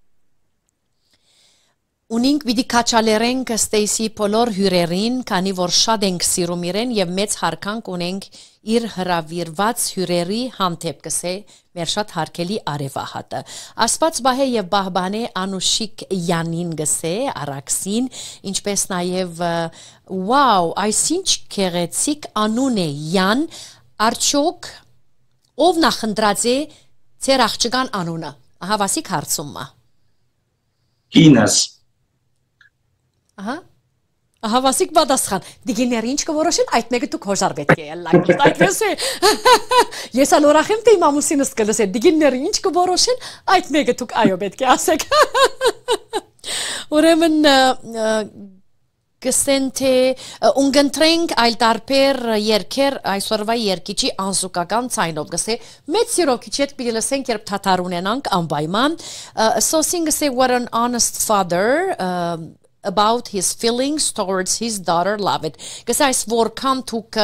Ունինք պիտի քաչալերենք Ստեյսի բոլոր հյուրերին քանի որ շատ ենք սիրում իրեն եւ մեծ հարկանք ունենք իր հրավիրված հյուրերի հանդեպ կսե մեր շատ հարգելի արևահատը Աստված բահե եւ բահբանե Անուշիկ Յանին գսե Արաքսին ինչպես նաեւ վաու այսինչ քեղեցիկ անուն է Յան արդյոք ով նախընտրած է ծեր աղջկան անունը ահա Վասիկ հարցումա Կինս Ահա Վասիկ պատասխան դիգիների ինչ կորոշեն այդ մեկը դուք հոժար պետք է լայք այդպես է Ես ալորախեմ թե իմ ամուսինս կլսե դիգիների ինչ կորոշեն այդ մեկը դուք այո պետք է ասեք Ուրեմն Գսեն թե ունգընտրենք այլ տարբեր երկեր այսօրվա երկիչի անզուգական ցայնով գսե մեծ սիրոքիչ հետ պիտի լսենք երբ թաթար ունենանք անպայման Սոսին գսե what an honest father about his feelings towards his daughter love it գսե այս որքան դուք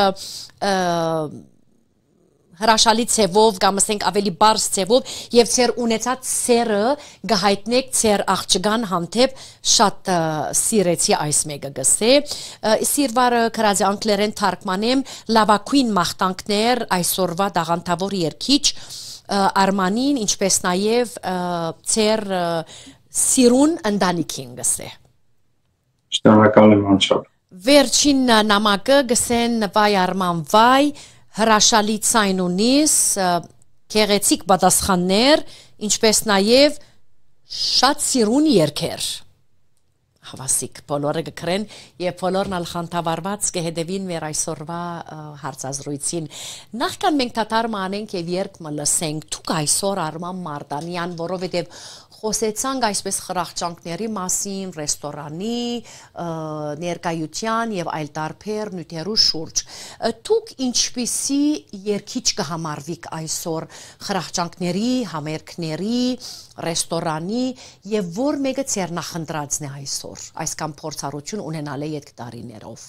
հրաշալի ցևով կամ ասենք ավելի բարձ ցևով եւ ծեր ունեցած սերը գահիտնեք ծեր աղջկան հանդեպ շատ սիրեցի այս մեկը գսե սիրվարը քրազի անգլերեն թարգմանեմ լավագույն մաղթանքներ այսօրվա դաղանթավոր երկիչ Արմանին ինչպես նաեւ ծեր սիրուն ընտանիքին գսե Շնորհակալ եմ անչափ Վերջին նամակը գսեն վայ Արման վայ հրաշալի ցայնունիս քեղեցիկ պատասխաններ ինչպես նաև շատ սիրուն երկեր Հավասիկ բոլորը գկրեն եւ բոլորն ալխանտավարված կհետևին մեր այսօրվա հարցազրույցին Նախքան մենք թաթարում անենք եւ երգ մլսենք դուք այսօր Արման Մարդանյան որովհետեւ խոսեցանք այսպես խրախճանքների մասին, ռեստորանի, ներկայության եւ այլ տարբեր նյութերու շուրջ։ Դուք ինչպիսի երկիչ կհամարվիք այսօր խրախճանքների, համերգների, ռեստորանի եւ որ մեկը ծեր նախընտրածն է այսօր, այսքան փորձառություն ունենալ է յետ տարիներով։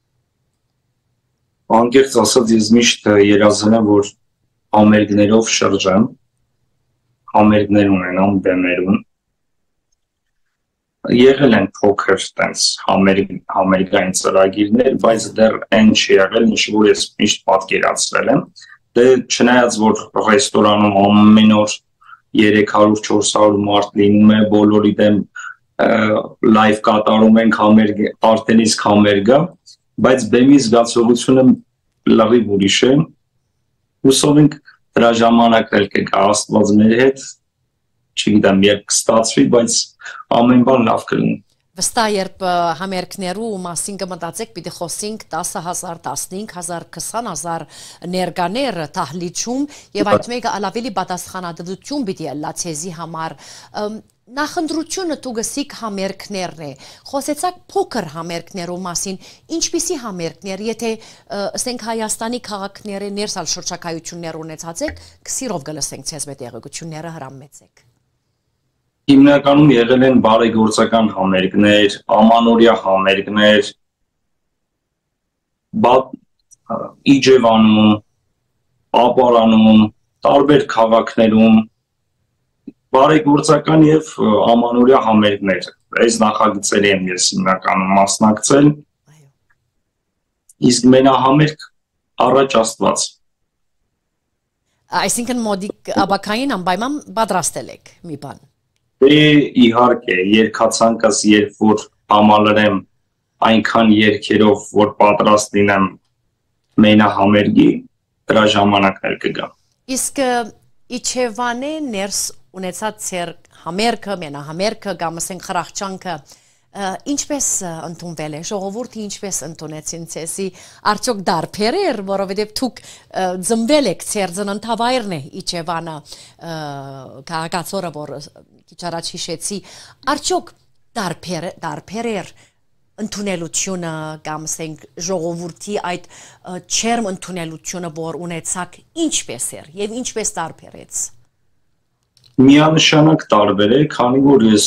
Անկեղծ ասած ես միշտ երազել եմ, որ համերգներով շրջեմ, համերգներ ունենամ բեմերում, եղել են փոքր տենց համերգային ծրագիրներ, բայց դեռ այն չի եղել, ինչ որ ես միշտ պատկերացրել եմ, դե չնայած որ ռեստորանում ամեն օր 300-400 մարդ լինում է, բոլորի դեմ լայվ կատարում ենք արդեն իսկ համերգը, բայց բեմի զգացողությունը լրիվ ուրիշ է, հուսով ենք դրա ժամանակն էլ կգա Աստված մեր հետ, չգիտեմ երբ կստացվի, բայց ամեն բան լավ կլինի։ Վստահ երբ համերգներու մասին կմտածեք, պիտի խոսենք 10,000, 15,000, 20,000 ներկաներ դահլիճում եւ այդ մեկը ավելի պատասխանատվություն պիտի լա ցեզի համար։ Նախընտրությունը դուգսիկ համերգներն է։ Խոսեցաք փոքր համերգներու մասին, ինչպիսի համերգներ, եթե ասենք Հայաստանի քաղաքները ներսալ շրջակայություններ ունեցած եք, քսիրով գլսենք ցեզ մեծ եղեցությունները հրամեցեք։ Հիմնականում եղել են բարեգործական համերգներ, ամանորյա համերգներ, Իջևանում, Ապարանում, տարբեր քաղաքներում բարեգործական եւ ամանորյա համերգներ։ Այս նախագծերի եմ ես հիմնականում մասնակցել։ Իսկ մենահամերգ առաջ Աստված։ Այսինքն մոդիկ աբակային անպայման պատրաստել եք մի բան։ Դե իհարկե, երկացանկս երբ որ համալրեմ այնքան երգերով, որ պատրաստ լինեմ մենահամերգի, դրա ժամանակն էլ կգա։ Իսկ Իջևանի ներս ունեցած ծեր համերգը, մենահամերգը կամ ասենք խրախճանքը ինչպես ընդունվել է, ժողովուրդը ինչպես ընդունեցին ցեսի, արդյոք դարբեր էր, որովհետև դուք ծնվել եք ծեր ծննդավայրն է Իջևանը, քաղաքացորը, որ քիչ առաջ հիշեցի, արդյոք դարբեր էր ընդունելությունը կամ ասենք ժողովրդի այդ չերմ ընդունելությունը, որ ունեցաք, ինչպես էր եւ ինչպես տարբերեց։ Միանշանակ տարբեր է, քանի որ ես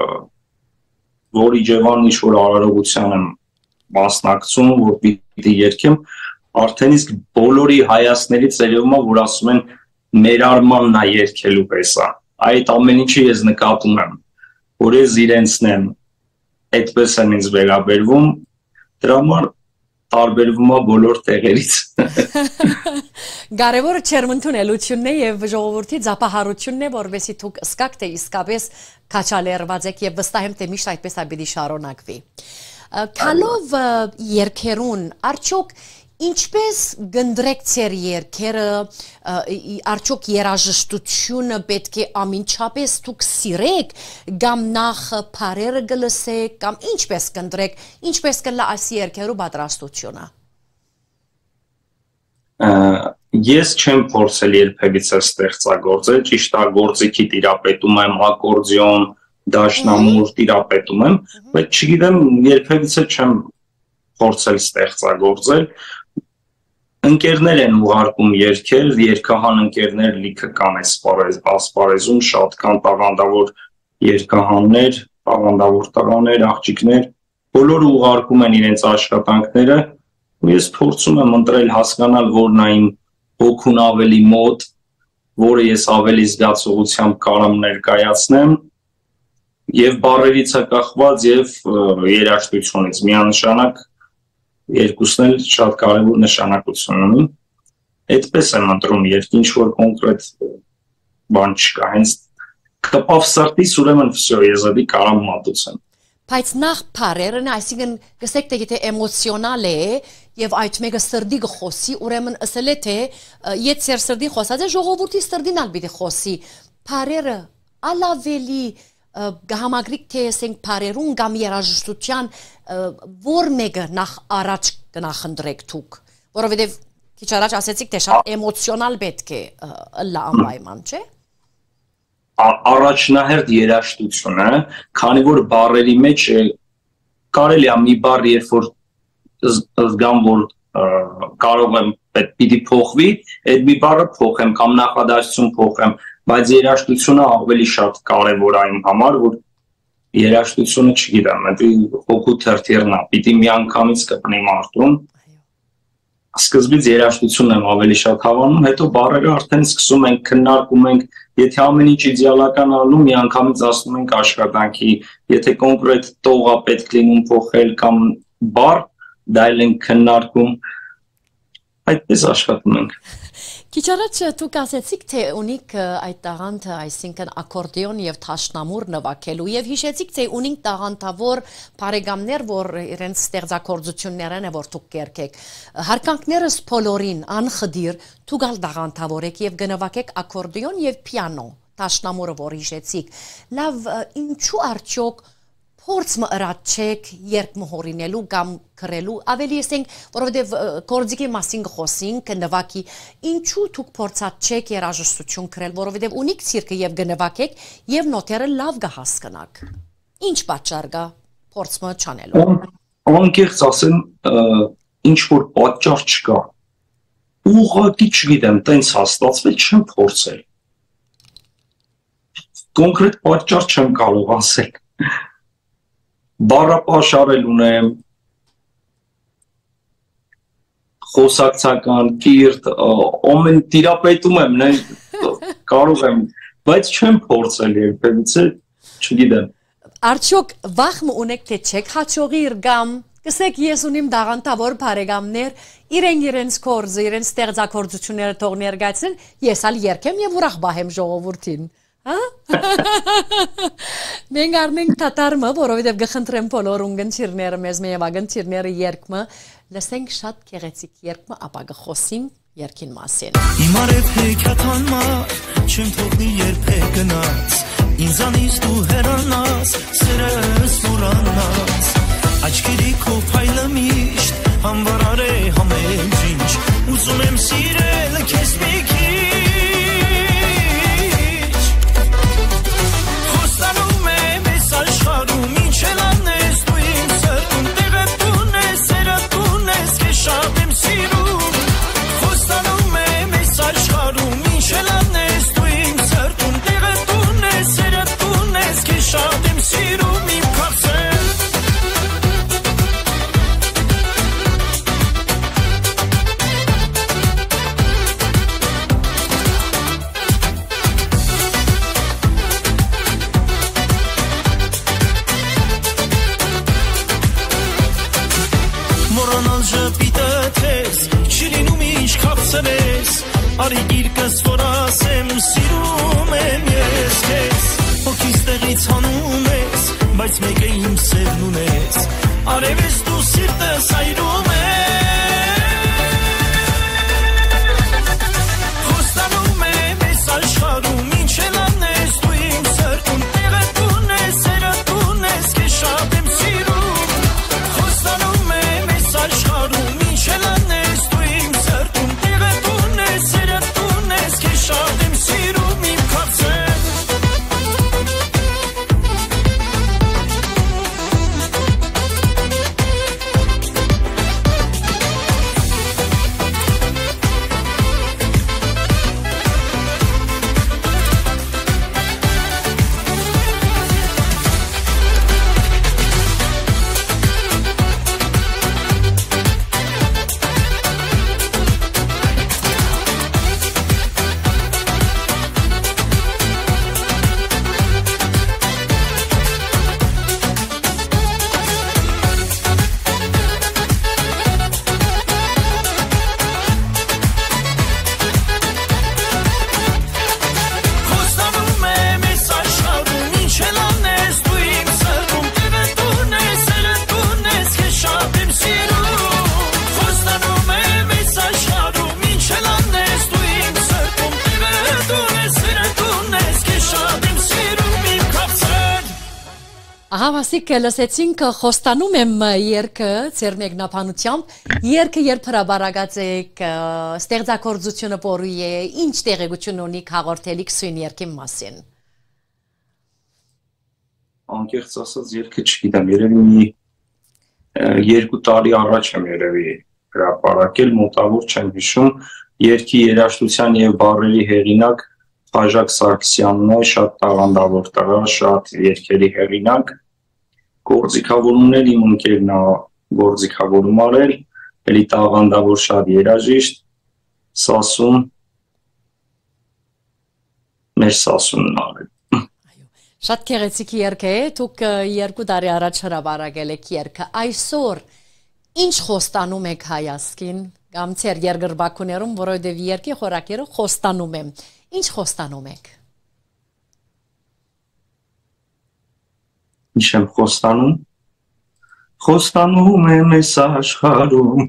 որ Իջևանն ինչ-որ արարողության եմ մասնակցում, որ պիտի երգեմ, արդեն իսկ բոլորի հայացներից երևում է, որ ասում են ներառմանն է երգելու պես է։ Այդ ամեն ինչը ես նկատում եմ, որ ես իրենցն եմ, այդպես են ինձ վերաբերվում, դրա համար տարբերվում է բոլոր տեղերից։ Կարևորը չերմընդունելությունն է եւ ժողովրդի ձապահարությունն է, որովհետեւ դուք սկաք թե իսկապես քաչալերված եք եւ վստահ եմ թե միշտ այդպես ապետի շարունակվի։ Քալով երկերուն, արդյոք ինչպես գնդրեք ծեր երկերը, արդյոք երաժշտությունը պետք է ամենչապես դուք սիրեք, կամ նախ բարերը գլսեք, կամ ինչպես գնդրեք, ինչպես կլա այս երկերու պատրաստությունը։ Ես չեմ փորձել երբևիցե ստեղծագործել, ճիշտ է գործիքի տիրապետում եմ, ակորդեոն, դաշնամուր տիրապետում եմ, բայց չգիտեմ երբևիցե չեմ փորձել ստեղծագործել։ Ընկերներ են ուղարկում երգեր, երգահան ընկերներ լիքը կան ասպարեզում, շատ կան տաղանդավոր երգահաններ, տաղանդավոր տղաներ, աղջիկներ, բոլորը ուղարկում են իրենց աշխատանքները, ու ես փորձում եմ ընտրել հասկանալ, որն է իմ հոգուն ավելի մոտ, որը ես ավելի զգացողությամբ կարամ ներկայացնեմ, եւ բառերից է կախված եւ երաժշտությունից միանշանակ երկուսն էլ շատ կարևոր նշանակություն ունի։ Այդպես եմ ընտրում երգ, ինչ որ կոնկրետ բան չկա, հենց կպավ սրտից, ուրեմն վсё, ես դա կարամ մատուցեմ։ Բայց նախ բարերն, այսինքն գսեք թե եթե էմոցիոնալ է եւ այդ մեկը սրդի գխոսի, ուրեմն ասել է թե եթե ծեր սրդի խոսած է, ժողովրդի սրդին ալ պիտի խոսի։ Բարերը ալավելի գահամագրիկ թե ասենք բարերուն կամ երաժշտության որ մեկը նախ առաջ կնախնդրեք դուք, որովհետեւ քիչ առաջ ասեցիք թե շատ էմոցիոնալ պետք է լա անպայման, չէ՞։ առաջնահերթ երաժշտությունը, քանի որ բառերի մեջ կարելի է մի բառ երբ որ զգամ որ կարող եմ պիտի փոխվի, այդ մի բառը փոխեմ կամ նախադասություն փոխեմ, բայց երաժշտությունը ավելի շատ կարևոր է իմ համար, որ երաժշտությունը չգիտեմ, դա հոգու թերթերն է, պիտի միանգամից կպնի մարդուն։ Սկզբից երաժշտությունն եմ ավելի շատ հավանում, հետո բառերը արդեն սկսում ենք քննարկում ենք, եթե ամեն ինչ իդեալական ալնում, միանգամից ասում ենք աշխատանքի, եթե կոնկրետ տող է պետք լինում փոխել կամ բառ, դա էլ ենք քննարկում, այդպես աշխատում ենք։ Քիչ առաջ դուք ասացիք, թե ունիք այդ տաղանդը, այսինքն ակորդեոն եւ թաշնամուր նվագելու եւ հիշեցիք, թե ունիք տաղանդավոր բարեկամներ, որ իրենց ստեղծագործություններն է որ դուք կերկեք։ Հարկանքներս բոլորին անխդիր դուք ալ տաղանդավոր եք եւ գնվագեք ակորդեոն եւ պիանո, թաշնամուրը որ հիշեցիք։ Լավ, ինչու արդյոք փորձ մըրաչեք երկմհորինելու կամ քրելու ավելի ասենք որովհետև կորձիկի մասին խոսենք նվակի ինչու դուք փորձացեք երաժշտություն քրել որովհետև ունիք ցիրկը եւ գնվակեք եւ նոթերը լավ կհասկանաք ինչ պատճառ կա փորձը չանելու անկեղծ ասեմ ինչ որ պատճառ չկա ուղղակի չգիտեմ տենց հաստատվել չեմ փորձել կոնկրետ պատճառ չեմ կարող ասել Բառապաշարել ունեմ, խոսակցական, կիրթ, ամեն տիրապետում եմ, կարող եմ, բայց չեմ փորձել երբևիցե, չգիտեմ։ Արդյոք վախ ունեք թե չեք հաջողի իրգամ, կսեք ես ունիմ դաղանդավոր բարեկամներ, իրենց կորձը, իրենց ստեղծագործությունները թող ներկայացնեն, ես ալ երգեմ եւ ուրախ բահեմ ժողովրդին։ Մենք արնենք թատարմը, որովհետև գխնդրեմ բոլոր ունգընչիրները մեզ և ագընչիրները երկմը, լսենք շատ կեղեցիկ երկմը, ապա գխոսին երկին մասին։ Իմ արև հեքաթանմար, չեմ թողնի երբեք գնաց, ինձանից դու հերանաս, սերս ուրանաց, աչքերի քո փայլը միշտ, համվարար է համեն ինչ, ուզում եմ սիրել քեզ մի քիչ Արի գիրկս որ ասեմ սիրում եմ ես քեզ Հոգիս տեղից հանում ես բայց մեկը իմ սերն ունես Արևես դու սիրտս այրում Խոստանում եմ ես աշխարհում ինչ էլ անես դու իմ սրտում տեղը տունես սերը տունես քեզ շատ եմ սիրում Խոստանում եմ ես աշխարհում ինչ էլ անես դու իմ սրտում տեղը Շատ եմ սիրում իմ քարսեն Հավասիկ լսեցինք խոստանում եմ երկը ձեր մեկնաբանությամբ երկը երբ հրաբարակած եք ստեղծագործությունը որի է ինչ տեղեկություն ունի հաղորդելիք սույն երկի մասին անկեղծ ասած երգը չգիտեմ, երևի 2 տարի առաջ եմ երևի հրապարակել, մոտավոր չեմ հիշում, երգի երաժշտության եւ բառերի հեղինակ Խաժակ Սարգսյանն է, շատ տաղանդավոր տղա, շատ երգերի հեղինակ, գործիքավորումներ իմ ընկերն է գործիքավորում արել, էլի տաղանդավոր շատ երաժիշտ, Սասուն, մեր Սասունն արել։ Շատ գեղեցիկ երգ է, դուք 2 տարի առաջ հրապարակել եք երգը, այսօր ինչ խոստանում եք հայասկին, կամ ձեր երգրբակուներում, որովհետև երգի խորակերը խոստանում եմ, ինչ խոստանում եք։ Ինչ եմ խոստանում։ Խոստանում եմ այս աշխարհում։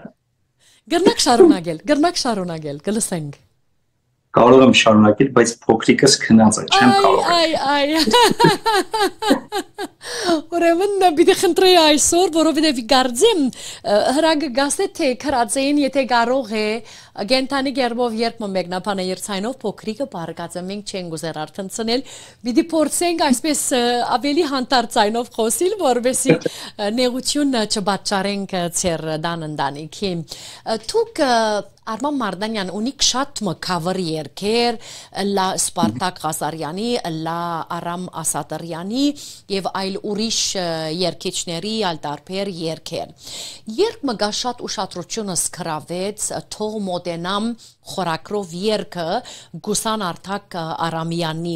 Գրնակ շարունակել, գլսենք։ Կարող եմ շարունակել, բայց փոքրիկս քնած է, չեմ կարող։ Այ։ Ուրեմն պիտի խնդրեի այսօր, որովհետև գարձեմ հրագը գասե թե քրածեին, եթե կարող է գենտանի գերբով երբ մեկնաբանը երցայնով փոքրիկը բարգացը մենք չենք ուզեր արթնցնել, պիտի փորձենք այսպես ավելի հանդարտ ցայնով խոսիլ, որովհետեւ նեղություն չբաճարենք ձեր դանընտանիքի։ Դուք Արման Մարդանյան ունիք շատ մկավր երգեր, լա Սպարտակ Ղազարյանի, լա Արամ Ասատրյանի եւ այլ ուրիշ երգիչների այլ տարբեր երգեր։ Երբ մգա շատ ուշադրությունը սկրավեց թող մոտենամ խորակրով երգը Գուսան Արտակ Արամյանի։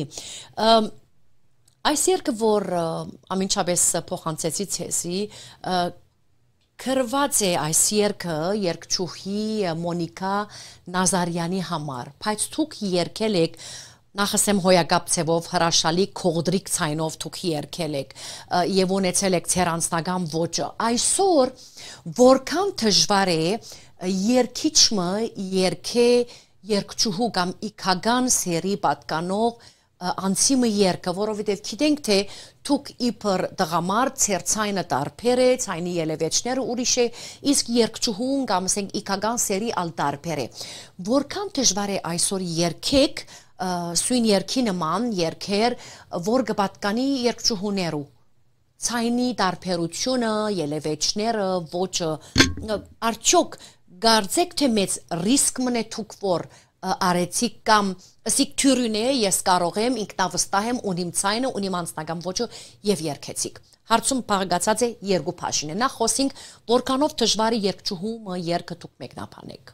Այս երգը, որ ամենչապես փոխանցեցի ցեսի, Քրված է այս երգը երգչուհի Մոնիկա Նազարյանի համար, բայց դուք երգել եք նախասեմ հոյակապ ցևով հրաշալի կողդրիկ ցայնով դուք երգել եք եւ ունեցել եք ձեր անձնական ոճը։ Այսօր որքան դժվար է երգիչը երգե երգչուհու կամ իքական սերի պատկանող անցիմը երգը, որովհետև գիտենք թե դուք իբր դղամարդ ձեր ցայնը տարբեր է, ցայնի ելևեջները ուրիշ է, իսկ երգչուհուն կամ ասենք իքական սերի ալ տարբեր է։ Որքան դժվար է այսօր երգեք սույն երգի նման երգեր, որ կպատկանի երգչուհուներու ցայնի տարբերությունը, ելևեջները, ոճը, արդյոք գարձեք թե մեծ ռիսկ մնե դուք որ արեցիք կամ ասիկ թյուրին է ես կարող եմ ինքնավստահ եմ ունիմ ցայնը ունիմ անձնական ոճը եւ երգեցիք հարցում բաղկացած է երկու փաշին է նախ խոսենք որքանով դժվար է երգչուհումը երգը դուք մեկնաբանեք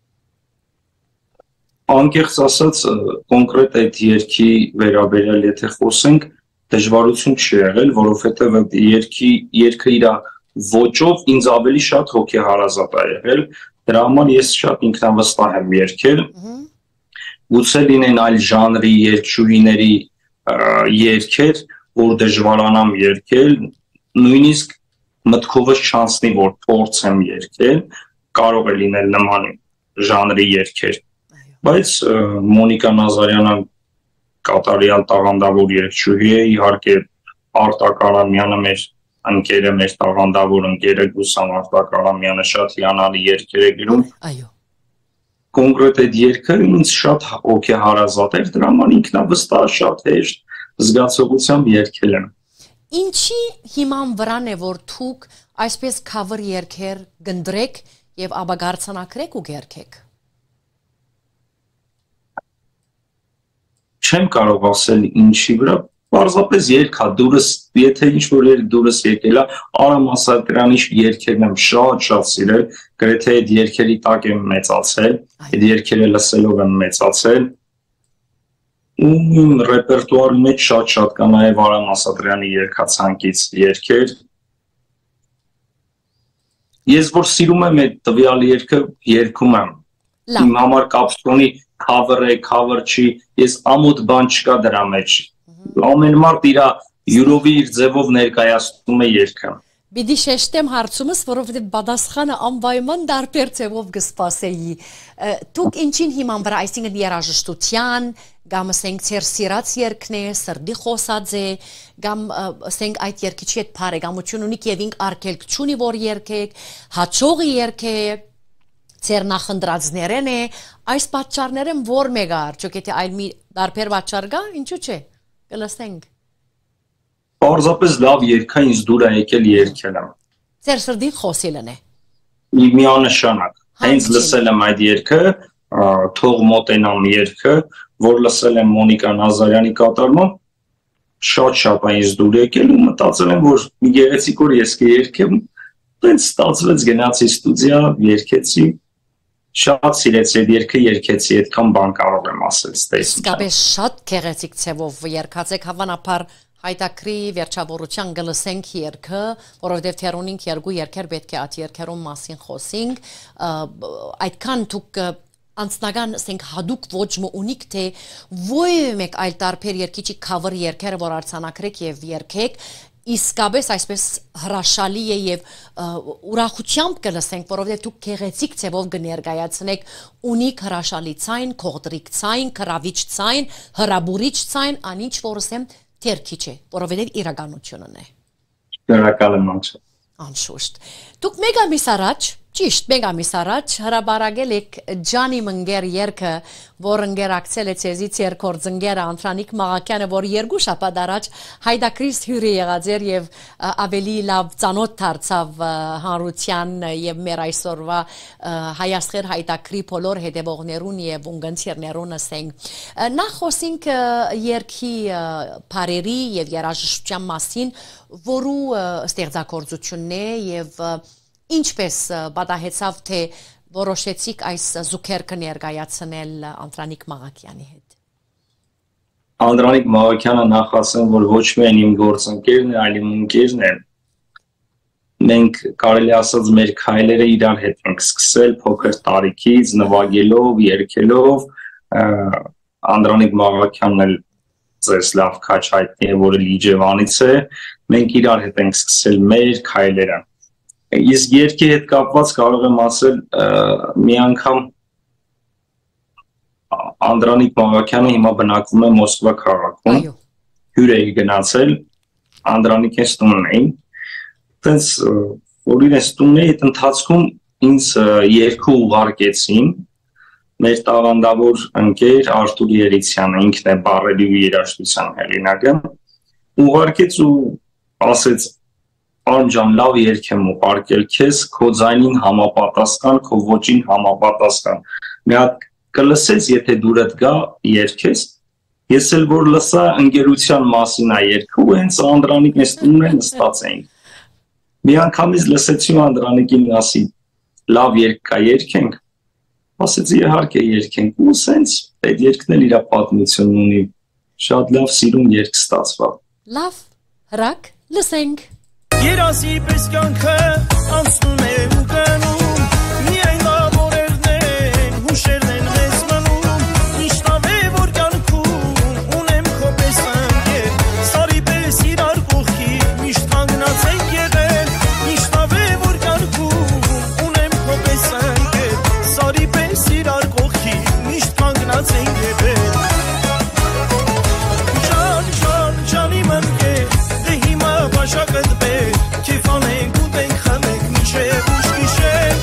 անկեղծ ասած կոնկրետ այդ երգի վերաբերյալ եթե խոսենք դժվարություն չի եղել որովհետեւ երգը իր ոճով ինձ ավելի շատ հոգեհարազատ է եղել Դրա համար ես շատ ինքնավստահ եմ երգել, գուցե լինեն այլ ժանրի երգչուհիների երգեր, որ դժվարանամ երգել, նույնիսկ մտքովս չանցնի, որ փորձեմ երգել, կարող է լինել նման ժանրի երգեր, բայց Մոնիկա Նազարյանը կատարյալ տաղանդավոր երգչուհի է, իհարկե Արտակ Արամյանը մեր ընկերը մեր տաղանդավոր ընկերը Գուսան Արտակ Արամյանը շատ հիանալի երգեր է գրում։ Այո։ Կոնկրետ այդ երգը ինձ շատ հոգեհարազատ էր, դրա համար ինքնավստահ շատ հեշտ զգացողությամբ երգել եմ։ Ինչի հիման վրան է որ դուք այսպես cover երգեր գնդրեք եւ աբագարցանակրեք ու երգեք։ Չեմ կարող ասել ինչի վրա Պարզապես երգա դուրս, եթե ինչ-որ երգ դուրս եկել է, Արամ Ասատրյանի երգերն եմ շատ սիրել, գրեթե այդ երգերի տակ եմ մեծացել, այդ երգերը լսելով եմ մեծացել, ու իմ ռեպերտուարի մեջ շատ կա նաև Արամ Ասատրյանի երգացանկից երգեր։ Ես որ սիրում եմ այդ տվյալ երգը, երգում եմ, իմ համար կապ չունի cover է, cover չի, ես ամոթ բան չկա դրա մեջ Ամեն մարդ իր յուրովի իր ձևով ներկայացնում է երգը։ Բիդի շեշտեմ հարցումս, որովհետև պատասխանը անպայման տարբեր ձևով կսպասեի։ Դուք ինչին հիման վրա, այսինքն երաժշտության, կամ ասենք ձեր սիրած երգն է, սրդի խոսած է, կամ ասենք այդ երգիչի հետ բարեկամություն ունիք եւ ինք արգելք չունի որ երգեք, հաճողի երգ է, ձեր նախընտրածներն է, այս պատճառներն որ մեկը արդյոք եթե այլ մի տարբեր պատճառ կա, ինչու՞ չէ։ Կլսենք։ Պարզապես լավ երգա ինձ դուր է եկել երգել եմ։ Ձեր սրտին խոսելն է։ Միանշանակ։ Հենց լսել եմ այդ երգը, թող մոտենամ երգը, որ լսել եմ Մոնիկա Նազարյանի կատարմամբ, շատ է ինձ դուր եկել ու մտածել եմ, որ մի գեղեցիկ օր ես կերգեմ, տենց ստացվեց, գնացի ստուդիա, երգեցի, շատ սիրեցի այդ երգը, երգեցի, այդքան բան կարող եմ ասել ստեսին։ Իսկապես շատ գեղեցիկ ցևով երգացեք, հավանաբար հայտակրի վերջավորության գլսենք երգը, որովհետև թերունինք երկու երգեր պետք է այդ երգերում մասին խոսենք, այդքան դուք անձնական ասենք հadoop ոչ ունիք թե ո՞յ մեկ այլ տարբեր երգիչի cover երգերը որ արցանակրեք եւ երգեք իսկապես այսպես հրաշալի է եւ ուրախությամբ կլսենք որովհետեւ դուք գեղեցիկ ցևով կներկայացնեք ունիք հրաշալի ցայն, կողտրիկ ցայն, քրավիչ ցայն, հրաբուրիչ ցայն, անինչ որ ասեմ թերքի չէ, որովհետեւ իրականությունն է։ Շնորհակալ եմ Անշուշտ։ Դուք մեկ ամիս առաջ, ճիշտ մեկ ամիս առաջ հրաբարակել եք Ջանի Մնգեր երգը, որ ընկերակցել է ցեզից երկրորդ ընկերը Անտրանիկ Մաղաքյանը, որ երկու շաբաթ առաջ հայդակրիս հյուրի եղած էր եւ ավելի լավ ծանոթ դարձավ հանրության եւ մեր այսօրվա հայաստան հայդակրի բոլոր հետևողներուն եւ ունգընտիրներուն ասենք։ Նախ խոսենք երգի բարերի եւ երաժշտության մասին, որու ստեղծագործությունն է եւ ինչպես պատահեցավ թե որոշեցիք այս զուգերգը ներկայացնել Անտրանիկ Մաղաքյանի հետ։ Անտրանիկ Մաղաքյանը նախ ասեմ, որ ոչ միայն իմ գործընկերն է, այլ իմ ընկերն է։ Մենք կարելի ասած մեր քայլերը իրար հետ ենք սկսել փոքր տարիքից, նվագելով, երգելով, Անտրանիկ Մաղաքյանն էլ ձեզ լավ քաչ հայտնի է, որը Լիջևանից է, մենք իրար հետ ենք սկսել մեր քայլերը։ Իսկ երգի հետ կապված կարող եմ ասել մի անգամ Անտրանիկ Մաղաքյանը հիմա բնակվում է Մոսկվա քաղաքում, հյուր էի գնացել, Անտրանիկից տունն էին, տենց որ իրենց տունն էի, այդ ընթացքում ինձ երգը ուղարկեցին, մեր տաղանդավոր ընկեր Արտուր Երիցյանը, ինքն է բառերի ու երաժշտության հեղինակը, ուղարկեց ու ասեց Անջան լավ երգ եմ ուղարկել քեզ, քո ձայնին համապատասխան, քո ոճին համապատասխան։ Մի հատ կլսես, եթե դուրդ գա երգես, ես էլ որ լսա ընկերության մասին է երգը, ու հենց Անտրանիկն էս տունն է նստած էինք։ Մի անգամից լսեցի Անտրանիկին ասի, լավ երգ կա երգենք, ասեցի իհարկե երգենք, ու սենց այդ երգն էլ իր պատմությունն ունի, շատ լավ սիրուն երգ ստացավ։ Լավ, հրակ, լսենք։ Երասի պես կյանքը անցնում է ու գնում, միայն լավ օրերն են, հուշերն են մեզ մնում, իշտավ է որ կյանքում ունեմ քո պես ընկեր, սարի պես իրար կողքի միշտ կանգնած ենք եղել, իշտավ է որ կյանքում ունեմ քո պես ընկեր, սարի պես իրար կողքի միշտ կանգնած ենք եղել։ Ջանի մնգեր, դե հիմա բաշակդ բեր, Kefan en gut en khamek mishe bush kishe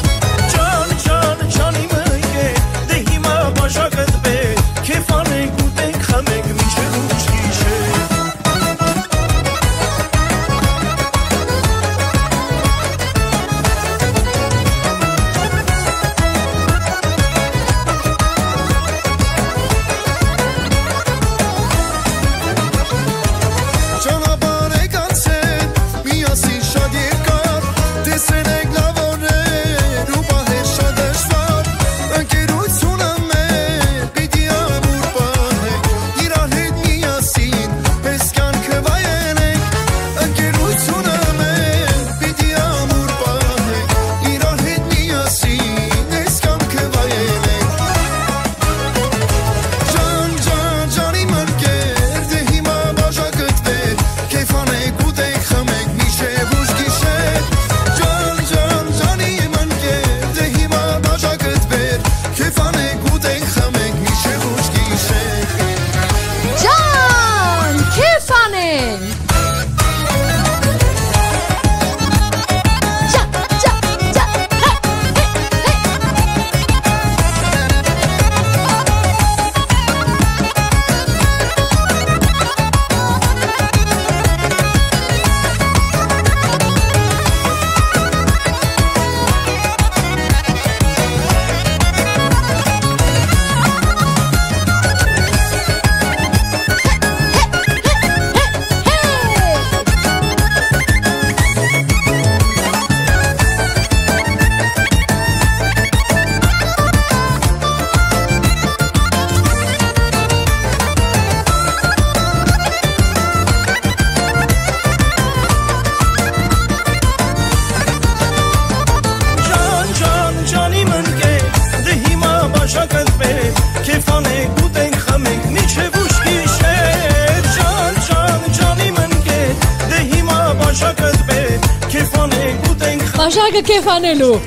բաշակդ բեր Կեֆանենք ուտենք Բաշակը կեֆանելու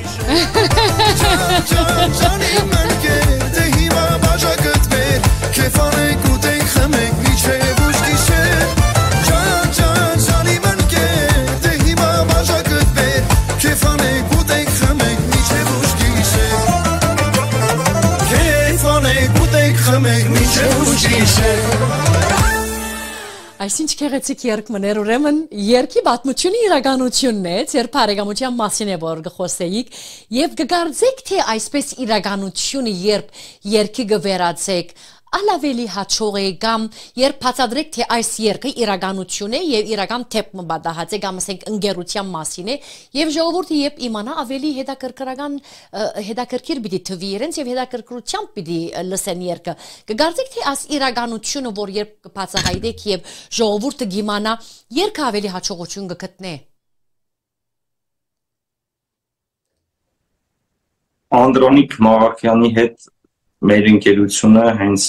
Ջանի մնկեր Դե հիմա բաշակդ բեր Կեֆանենք ուտենք խմենք Միչև ուշ գիշեր Ջանի մնկեր Դե հիմա բաշակդ բեր Կեֆանենք ուտենք խմենք Միչև ուշ գիշեր Կեֆանենք ուտենք խմենք Միչև ուշ գիշեր Այսինչ քեղեցիկ երկմներ ուրեմն երկի պատմությունը իրականությունն է, ձեր բարեկամության մասին է որ գխոսեիք եւ կգարձեք թե այսպես իրականությունը երբ երկի գվերացեք ալավելի հաճող է կամ երբ բացատրեք թե այս երկը իրականություն է եւ իրական թեփը բադահած է կամ ասենք ընկերության մասին է եւ ժողովուրդը երբ իմանա ավելի հետաքրքիր պիտի թվի իրենց եւ հետաքրքրությամբ պիտի լսեն երկը կգարձեք թե այս իրականությունը որ երբ կբացահայտեք եւ ժողովուրդը գիմանա երկը ավելի հաճողություն կգտնե Անդրոնիկ Մաղաքյանի հետ մեր ընկերությունը հենց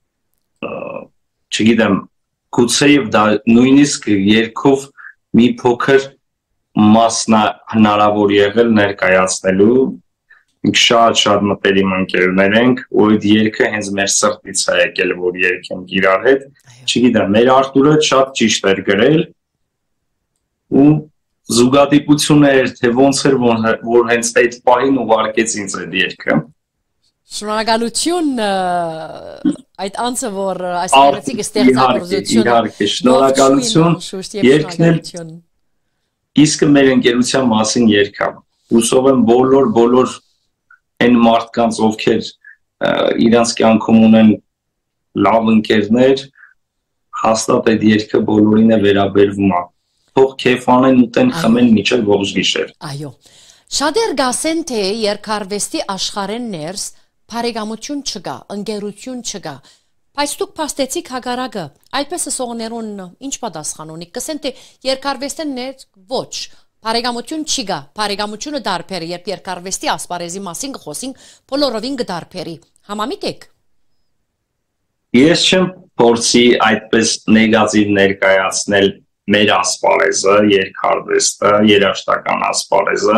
չգիտեմ գուցեև դա նույնիսկ երկով մի փոքր մասնա հնարավոր եղել ներկայացնելու շատ մտերիմ ընկերներ ենք ու այդ երկը հենց մեր սրտից է եկել որ երկենք իրար հետ չգիտեմ մեր Արտուրը շատ ճիշտ էր գրել ու զուգադիպություն էր թե ոնց էր որ հենց այդ պահին ուղարկեց ինձ այդ երկը Շնորհակալություն այդ անձը որ այսպես ստեղծագործություն իհարկե շնորհակալություն երկն էլ իսկը մեր ընկերության մասին երկա հուսով եմ բոլոր այն մարդկանց ովքեր իրանց կյանքում ունեն լավ ընկերներ հաստատ այդ երկը բոլորին է վերաբերվում թող քեֆ անեն ուտեն խմեն մինչև ողջ գիշեր այո շատեր գասեն թե երկարվեստի աշխարհեն ներս Բարեկամություն չկա, ընկերություն չկա, բայց դուք փաստեցիք հագարակը, այդպես սողներուն ինչ պատասխան ունի, կսեն թե երկարվեստն է ոչ, բարեկամություն չկա, բարեկամությունը դարբեր է, երբ երկարվեստի ասպարեզի մասին կխոսենք, բոլորովին կդարբերի, համամիտ եք։ Ես չեմ փորձի այդպես նեգատիվ ներկայացնել մեր ասպարեզը, երկարվեստը, երաժշտական ասպարեզը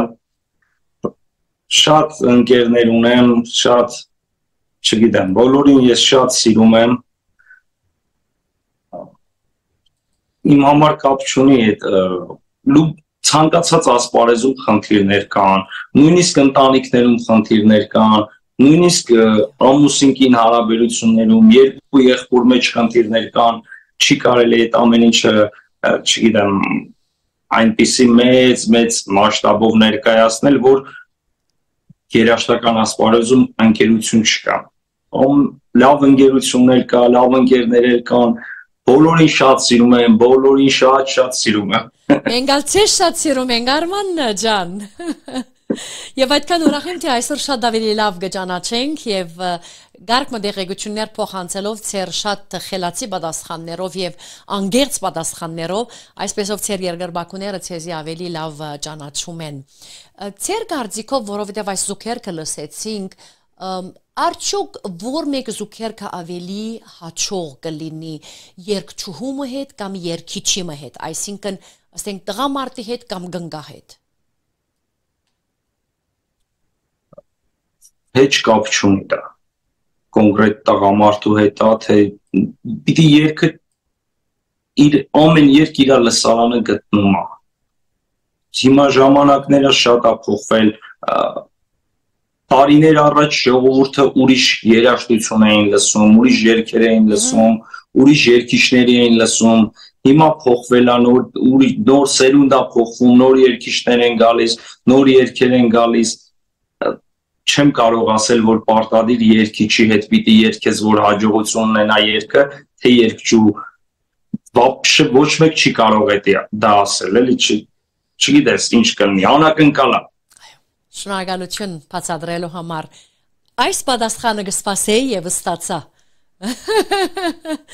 Շատ ընկերներ ունեմ, շատ չգիտեմ, բոլորին ես շատ սիրում եմ Իմ համար կապ չունի այդ ցանկացած ասպարեզում խնդիրներ կան, նույնիսկ ընտանիքներում խնդիրներ կան, նույնիսկ ամուսինքին հարաբերություններում երկու եղբոր մեջ խնդիրներ կան, չի կարելի այդ ամեն ինչը, չգիտեմ, այնպիսի մեծ մասշտաբով ներկայացնել, որ երաժշտական ասպարեզում ընկերություն չկա լավ ընկերություններ կա, լավ ընկերներ կան, բոլորին շատ սիրում եմ, բոլորին շատ սիրում եմ Մենք ալցես շատ սիրում ենք Արման ջան Եվ այդքան ուրախ եմ թե այսօր շատ ավելի լավ կճանաչենք եւ գարկ մտեղեցություններ փոխանցելով ծեր շատ խելացի պատասխաններով եւ անգերց պատասխաններով այսպեսով ծեր երկրբակուները ցեզի ավելի լավ ճանաչում են Ծեր կարծիքով որովհետեւ այս զուգերքը լսեցինք Արդյոք որ մեկ զուգերքը ավելի հաճող կլինի երկչուհու հետ կամ երկիչի հետ այսինքն ասենք տղամարդի հետ կամ գնգա հետ Heç կապ չունի դա կոնկրետ տղամարդու հետ թե պիտի երկը իր ամեն երկ իր լսարանը գտնում է Հիմա ժամանակները շատ է փոխվել Տարիներ առաջ ժողովուրդը ուրիշ երաժշտություն էին լսում, ուրիշ երգեր էին լսում, ուրիշ երգիչներ էին լսում, հիմա փոխվել է նոր սերունդ է փոխվում, նոր երգիչներ են գալիս, նոր երգեր են գալիս, չեմ կարող ասել, որ պարտադիր երգիչի հետ պիտի երգես, որ հաջողություն ունենա երգը, թե երգչու, ոչ մեկ չի կարող դա ասել, էլի չգիտես ինչ կլինի, անակնկալ է Շնորհակալություն բացատրելու համար Այս պատասխանը կսպասեի եւ ստացա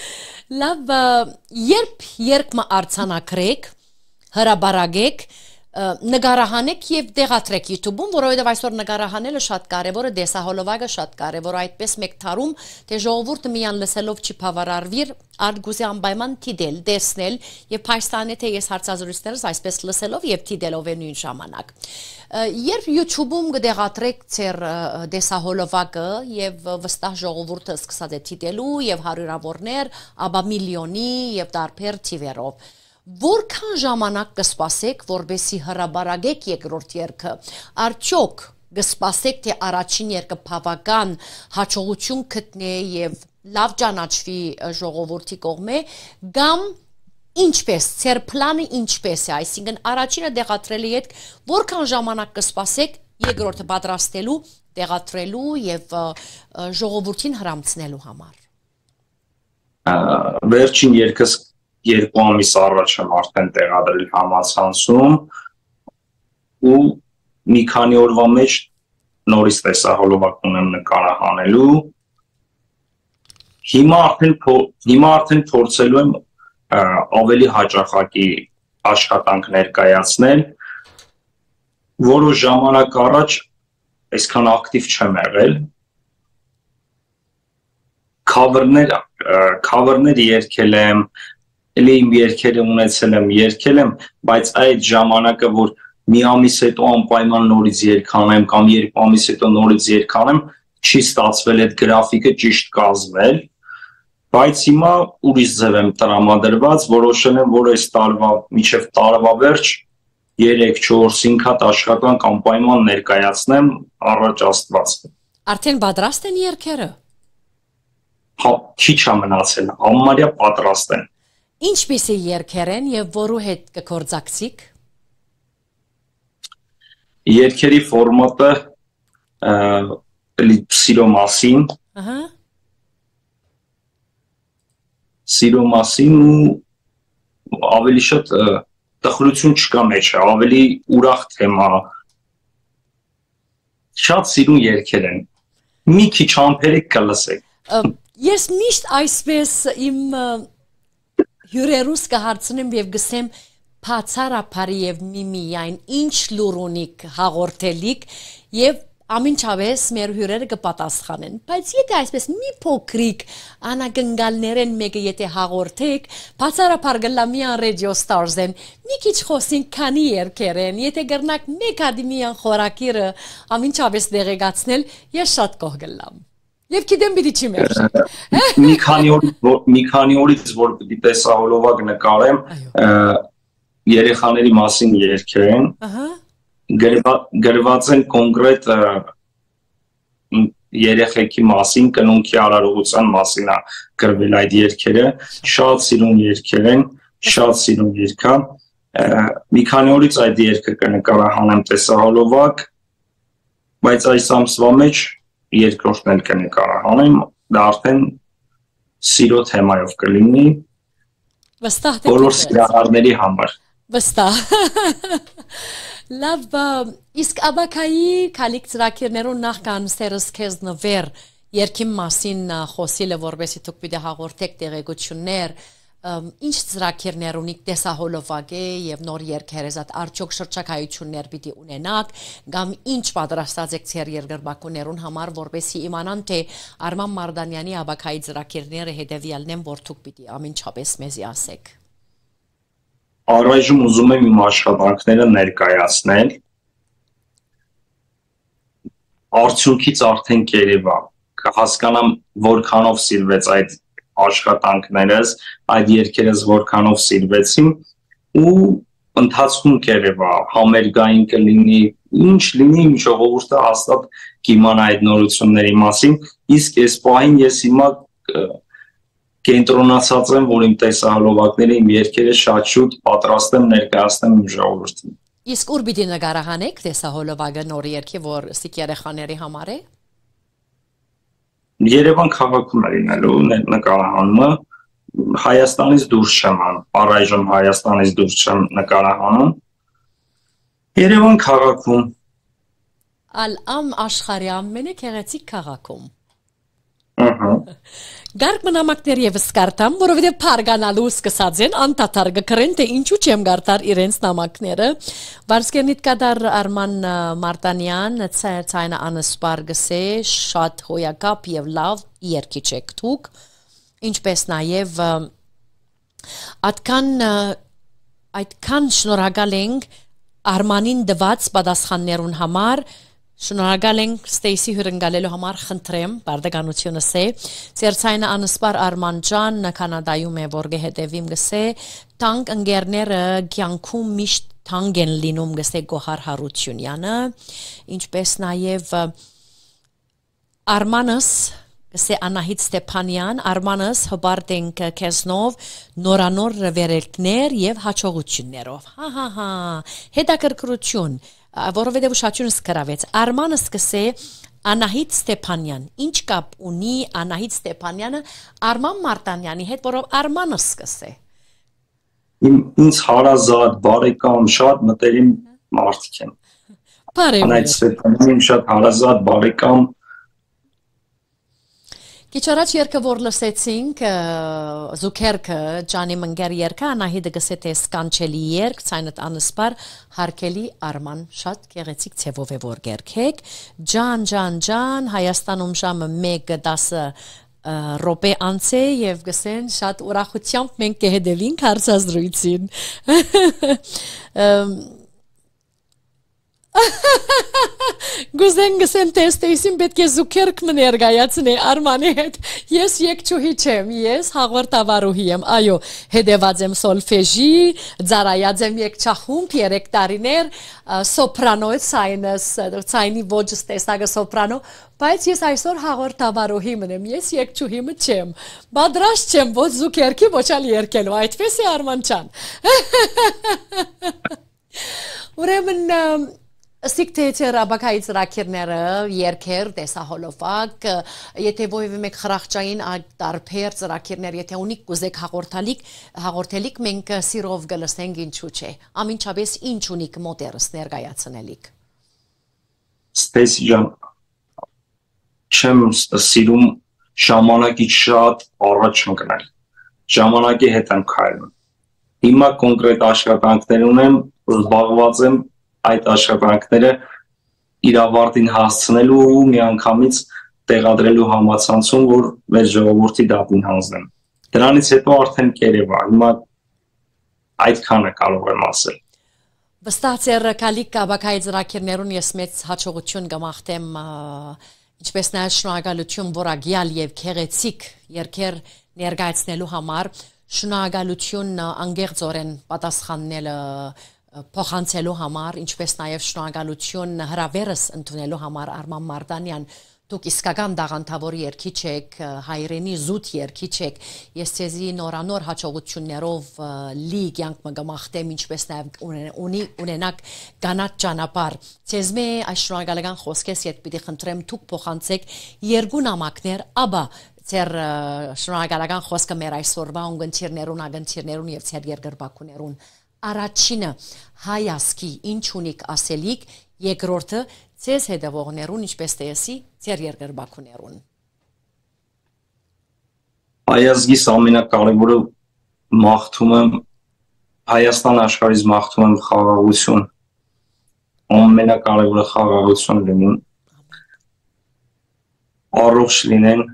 Լավ երբ երկմը արցանակրեք հրաբարագեք նկարահանեք եւ դեղատրեք YouTube-ում, որովհետեւ այսօր նկարահանելը շատ կարեւոր է, դեսահոլովակը շատ կարեւոր է, այդպես մեկ թարում, թե ժողովուրդը միան լսելով չի բավարարվի, արգուզի անպայման դիտել, տեսնել եւ փաստանե թե ես հարցազրույցներս այսպես լսելով եւ դիտելով են նույն ժամանակ։ Երբ YouTube-ում կդեղատրեք ձեր դեսահոլովակը եւ վստահ ժողովուրդը սկսած է դիտելու եւ հարյուրավորներ, ապա միլիոնի եւ տարբեր թիվերով Որքան ժամանակ կսպասեք, որբեսի հրաբարագեք երկրորդ երգը, արդյոք կսպասեք, թե առաջին երգը բավական հաջողություն գտնի եւ լավ ճանաչվի ժողովրդի կողմէ, կամ ինչպես, ձեր պլանը ինչպես է, այսինքն առաջինը դեղատրելի հետ, որքան ժամանակ կսպասեք երկրորդը պատրաստելու, դեղատրելու եւ ժողովրդին հրամցնելու համար։ Վերջին երգս 2 ամիս առաջ եմ արդեն տեղադրել համացանցում ու մի քանի օրվա մեջ նորից տեսահոլովակ ունեմ նկարահանելու։ Հիմա արդեն փորձելու եմ ավելի հաճախակի աշխատանք ներկայացնել, որոշ ժամանակ առաջ այսքան ակտիվ չեմ եղել։ Cover-ներ երգել եմ, Էլի իմ երգերը ունեցել եմ, բայց այդ ժամանակը, որ մի ամիս հետո անպայման նորից երգ անեմ կամ 2 ամիս հետո նորից երգ անեմ, չի ստացվել այդ գրաֆիկը ճիշտ կազմել, բայց հիմա ուրիշ ձև եմ տրամադրված, որոշել եմ, որ այս տարվա մինչև տարվա վերջ 3-4-5 հատ աշխատանք անպայման ներկայացնեմ առաջ Աստված։ Արդեն պատրաստ են երգերը։ Հա, քիչ է մնացել, համարյա պատրաստ են։ Ինչպիսի երգեր են եւ որու հետ կգործակցիկ։ Երգերի ֆորմատը սիրո մասին։ Ահա։ Սիրո մասին ու ավելի շատ տխրություն չկա մեջը, ավելի ուրախ թեմա։ Շատ սիրուն երգեր են։ Մի քիչ ամփերեք կլսեք։ Ես միշտ այսպես իմ հյուրերուս կհարցնեմ եւ գսեմ բացառապես եւ միմիայն ինչ լուր ունիք հաղորդելիք եւ ամենչավես մեր հյուրերը կպատասխանեն, բայց եթե այսպես մի փոքրիկ անագնգալներեն մեկը եթե հաղորդեք, բացառապես գլամիան Radio Stars-ն մի քիչ խոսին քանի երգեր են, եթե գրնակ մեկ ադիմիան խորակիրը ամենչավես դեղեկացնել, ես շատ կող գլամ։ Եվ գիտեմ պիտի չի մեր։ Մի քանի օրից որ պիտի տեսահոլովակ նկարեմ, երեխաների մասին երգեր են։ Ահա։ Գրված են կոնկրետ երեխեքի մասին, կնունքի արարողության մասին է գրվել այդ երգերը, շատ սիրուն երգեր են, շատ սիրուն երգ է։ Մի քանի օրից այդ երգը կնկարահանեմ տեսահոլովակ, բայց այս ամսվա մեջ երկրորդն էլ կնկարահանեմ, դա արդեն սիրո թեմայով կլինի Վստահ բոլոր սիրահարների համար։ Վստահ։ Լավ, իսկ աբակայի քալիք ծրագիրներուն նախքան սերս քեզ նվեր երկի մասին խոսիլը որբեսի դուք պիտի հաղորդեք տեղեկություններ, ինչ ծրագիրներ ունիք տեսահոլովակ է եւ նոր երգերեզատ արդյոք շրջակայություններ պիտի ունենաք, կամ ինչ պատրաստած եք ձեր երկրպագուներուն համար, որբեսի իմանան թե Արման Մարդանյանի աբակայի ծրագիրները հետեւյալն են, որ դուք պիտի ամենչապես մեզի ասեք։ Առայժմ ուզում եմ իմ աշխատանքները ներկայացնել։ Արդյունքից արդեն կերևա, կհասկանամ որքանով սիրվեց այդ աշխատանքներս, այդ երգերս որքանով սիրվեցին ու ընթացքում կերևա, համերգային կլինի, ինչ լինի, ժողովուրդը հաստատ կիմանա այդ նորությունների մասին, իսկ այս պահին ես հիմա կենտրոնացած եմ, որ իմ տեսահոլովակները, իմ երգերը շատ շուտ պատրաստեմ ներկայացնեմ իմ ժողովրդին։ Իսկ ուր պիտի նկարահանեք տեսահոլովակը նոր երգի, որ սիկ երեխաների համար է։ Երևան քաղաքում է լինելու նկարահանումը, Հայաստանից դուրս չեմ առայժմ Հայաստանից դուրս չեմ նկարահանում։ Երևան քաղաքում։ Ալ աշխարհի ամենագեղեցիկ քաղաքում։ Գարկ մնամակներ եւս կարտամ, որովհետեւ փարգանալու սկսած են անդադար գկրեն թե ինչու չեմ գարտար իրենց նամակները վարսկենիտ կդար Արման Մարտանյան ցայնա անսպարգսե շատ հոյակապ եւ լավ երկիչ եք դուք ինչպես նաեւ այդքան շնորհակալ ենք Արմանին դված պատասխաններուն համար Շնորհակալ ենք Ստեյսի հյուրընկալելու համար խնդրեմ բարդականությունս է Սերցայնը անսպար Արման ջան Կանադայում է որ գհետևիմ գսե տանկ ընկերները կյանքում միշտ տանկ են լինում գսե Գոհար Հարությունյանը ինչպես նաև Արմանս գսե Անահիտ Ստեփանյան Արմանս հբարտ ենք քեզնով նորանոր վերելքներ եւ հաջողություններով հա հետաքրքրություն որովհետև ուշադրությունս կրավեց Արմանը սկսե Անահիտ Ստեփանյան ինչ կապ ունի Անահիտ Ստեփանյանը Արման Մարտանյանի հետ որով Արմանը սկսե ինձ հարազատ բարեկամ շատ մտերիմ մարդիկ են Անահիտ Ստեփանյանին շատ հարազատ բարեկամ Քիչարաչ երկը որ լսեցինք Զուքերքը Ջանի Մնգեր երկը Անահիտը գսե թե սկանչելի երկ ցայնդ անսպար հարկելի Արման շատ գեղեցիկ ցևով է որ գերքեք ջան Հայաստանում ժամը 1:10 ռոպե անց է եւ գսեն շատ ուրախությամբ մենք կհետևենք հարցազրույցին Գուզեն գսեն տեստեյսին պետք է զուքերք մներգայացնե Արմանի հետ ես եկչուհի չեմ ես հաղորդավարուհի եմ այո հետևած եմ սոլֆեժի ծարայած եմ եկչախումբ 3 տարիներ սոպրանոյ ցայնի ոճս տեսակը սոպրանո բայց ես այսօր հաղորդավարուհի մնեմ ես եկչուհի չեմ բադրաշ չեմ ոչ զուքերքի ոչ ալ երկելու այդպես է Արման ջան Ուրեմն Ստիկտեյցեր աբակայից ռակերները երկեր տեսահոլովակ եթե ոյվ մեկ խրախճային տարբեր ծրակերներ եթե ունիք կուզեք հաղորդելիք մենք սիրով գլսենք ինչու չէ ամենչապես ինչ ունիք մոտերս ներկայացնելիք Ստեսի ջան չեմ սիրում ժամանակից շատ առաջ մկնել ժամանակի հետ եմ քայլում հիմա կոնկրետ աշխատանքներ ունեմ զբաղված եմ այդ աշխատանքները իրավարտին հասցնելու ու միանգամից տեղադրելու համացանցում, որ մեր ժողովրդի դատին հանձնեմ։ Դրանից հետո արդեն կերևա, հիմա այդքանը կարող եմ ասել։ Վստահ ձեր կալիք աբակայի ծրակերներուն ես մեծ հաջողություն կմաղթեմ, ինչպես նաև շնորհակալություն որակյալ եւ գեղեցիկ երկեր ներկայացնելու համար, շնորհակալություն անգեղծորեն պատասխաննելը փոխանցելու համար, ինչպես նաև շնորհակալություն հրավերս ընդունելու համար Արման Մարտանյան, դուք իսկական դաղանթավոր երգիչ եք, հայրենի զուտ երգիչ եք, ես ցեզի նորանոր հաջողություններով լի կյանք մգամախտեմ, ինչպես նաև ունենակ գանած ճանապարհ։ Ցեզմե այս շնորհակալական խոսքես իդ պիտի խնդրեմ դուք փոխանցեք երկու նամակներ, աբա Ձեր շնորհակալական խոսքը մեր այսօրվա ունգընտիրներուն եւ ձեր երկրպագուներուն Առաջինը հայասկի ինչ ունիք ասելիք, երկրորդը ձեզ հետևողներուն ինչպես տեսի ձեր երկրպագուներուն։ Հայազգիս ամենակարևորը մաղթում եմ Հայաստան աշխարհից մաղթում եմ խաղաղություն։ Ամենակարևորը խաղաղություն լինի։ Առողջ լինեն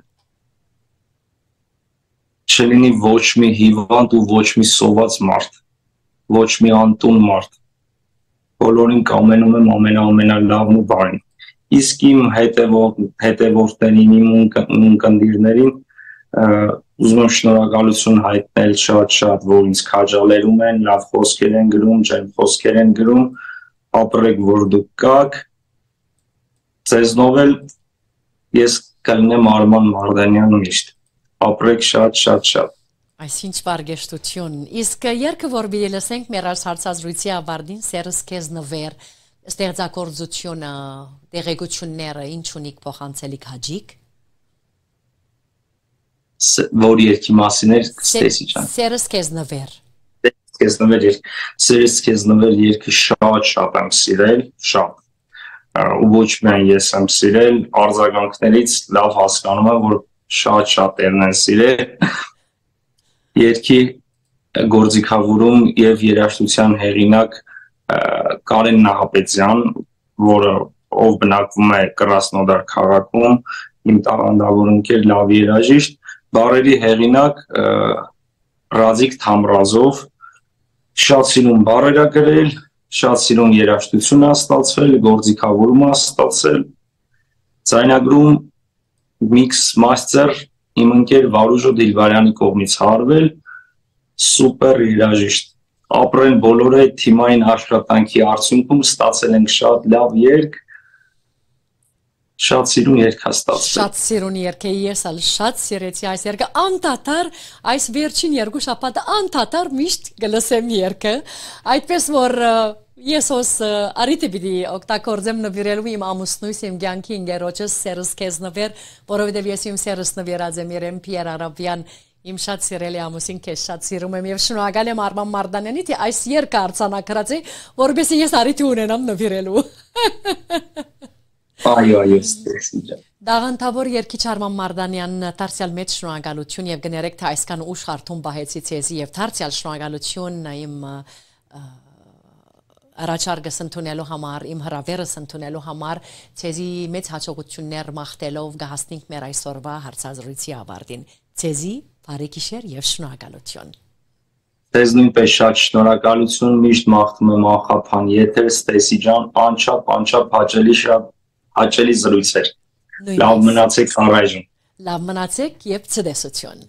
չլինի ոչ մի հիվանդ ու ոչ մի սոված մարդ ոչ մի անտուն մարդ բոլորին կամենում եմ ամենալավն ու բարին իսկ իմ հետևորդներին իմ ունկնդիրներին ուզում եմ շնորհակալություն հայտնել շատ որ ինձ քաջալերում են լավ խոսքեր են գրում ջերմ խոսքեր են գրում ապրեք որ դուք կաք ձեզնով էլ ես կլինեմ Արման Մարտանյանը միշտ ապրեք շատ Այսինչ վարգեշտություն, իսկ երկը որ բիլի լսենք մեր հարցազրույցի ավարտին սերս քեզ նվեր, ստեղծագործությունը, տեղեկությունները ինչ ունիք փոխանցելիք հաջիկ? Որ երկի մասին էր Ստեսի ջան։ Սերս քեզ նվեր։ Սերս քեզ նվեր երկը շատ եմ սիրել, շատ։ Ու ոչ միայն ես եմ սիրել, արձագանքներից լավ հասկանում եմ, որ շատ-շատերն են սիրել։ Երգի գործիքավորում եւ երաժշտության հեղինակ Կարեն Նահապետյան, որը ով բնակվում է Կրասնոդար քաղաքում, իմ տաղանդավոր ընկեր, լավ երաժիշտ, բառերի հեղինակ Ռազիկ Թամրազով, շատ սիրուն բառեր է գրել, շատ սիրուն երաժշտություն է ստացվել, գործիքավորում է ստացվել, ձայնագրում միքս մաստեր իմ ընկեր Վարուժո Դիլվարյանի կողմից հարվել, սուպեր երաժիշտ, ապրեն բոլորը թիմային աշխատանքի արդյունքում ստացել ենք շատ լավ երգ, շատ սիրուն երգ է ստացվել։ Շատ սիրուն երգ է, ես ալ շատ սիրեցի այս երգը, անդադար այս վերջին երկու շաբաթը անդադար միշտ գլսեմ երգը, այդպես որ ես ոս արիթը պիտի օգտագործեմ նվիրելու իմ ամուսնուս, իմ կյանքի ընկերոջս, սերս քեզ նվեր, որովհետև ես իմ սերս նվիրած եմ իրեն Պիեր Արաբյան, իմ շատ սիրելի ամուսին քեզ շատ սիրում եմ եւ շնորհակալ եմ Արման Մարդանյանի, թե այս երգը արձանագրած է, որովհետեւ ես արիթ ունենամ նվիրելու։ Այո, ստեսիջա։ Դաղանթավոր երգիչ Արման Մարդանյանն դարձյալ մեծ շնորհակալություն եւ գներեք թե այսքան ուշ հարթում բահեցի ցեզի եւ դարձյալ շնորհակալություն իմ առաջարկս ընդունելու համար, իմ հրավերս ընդունելու համար, ցեզի մեծ հաջողություններ մաղթելով կհասնենք մեր այսօրվա հարցազրույցի ավարտին։ Ցեզի բարի գիշեր եւ շնորհակալություն։ Ձեզ նույնպես շատ շնորհակալություն, միշտ մաղթում եմ անխափան եթեր, Ստեսի ջան, անչափ հաճելի, շատ հաճելի զրույցեր։ Լավ մնացեք առայժմ։ Լավ մնացեք եւ ցտեսություն։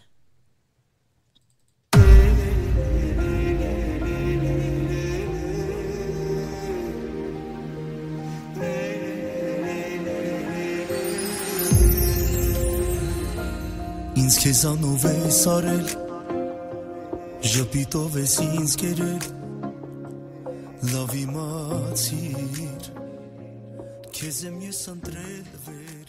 Ինձ քեզանով ես արել, ժպիտով ես ինձ կերել, լավ իմացիր, քեզ եմ ես ընտրել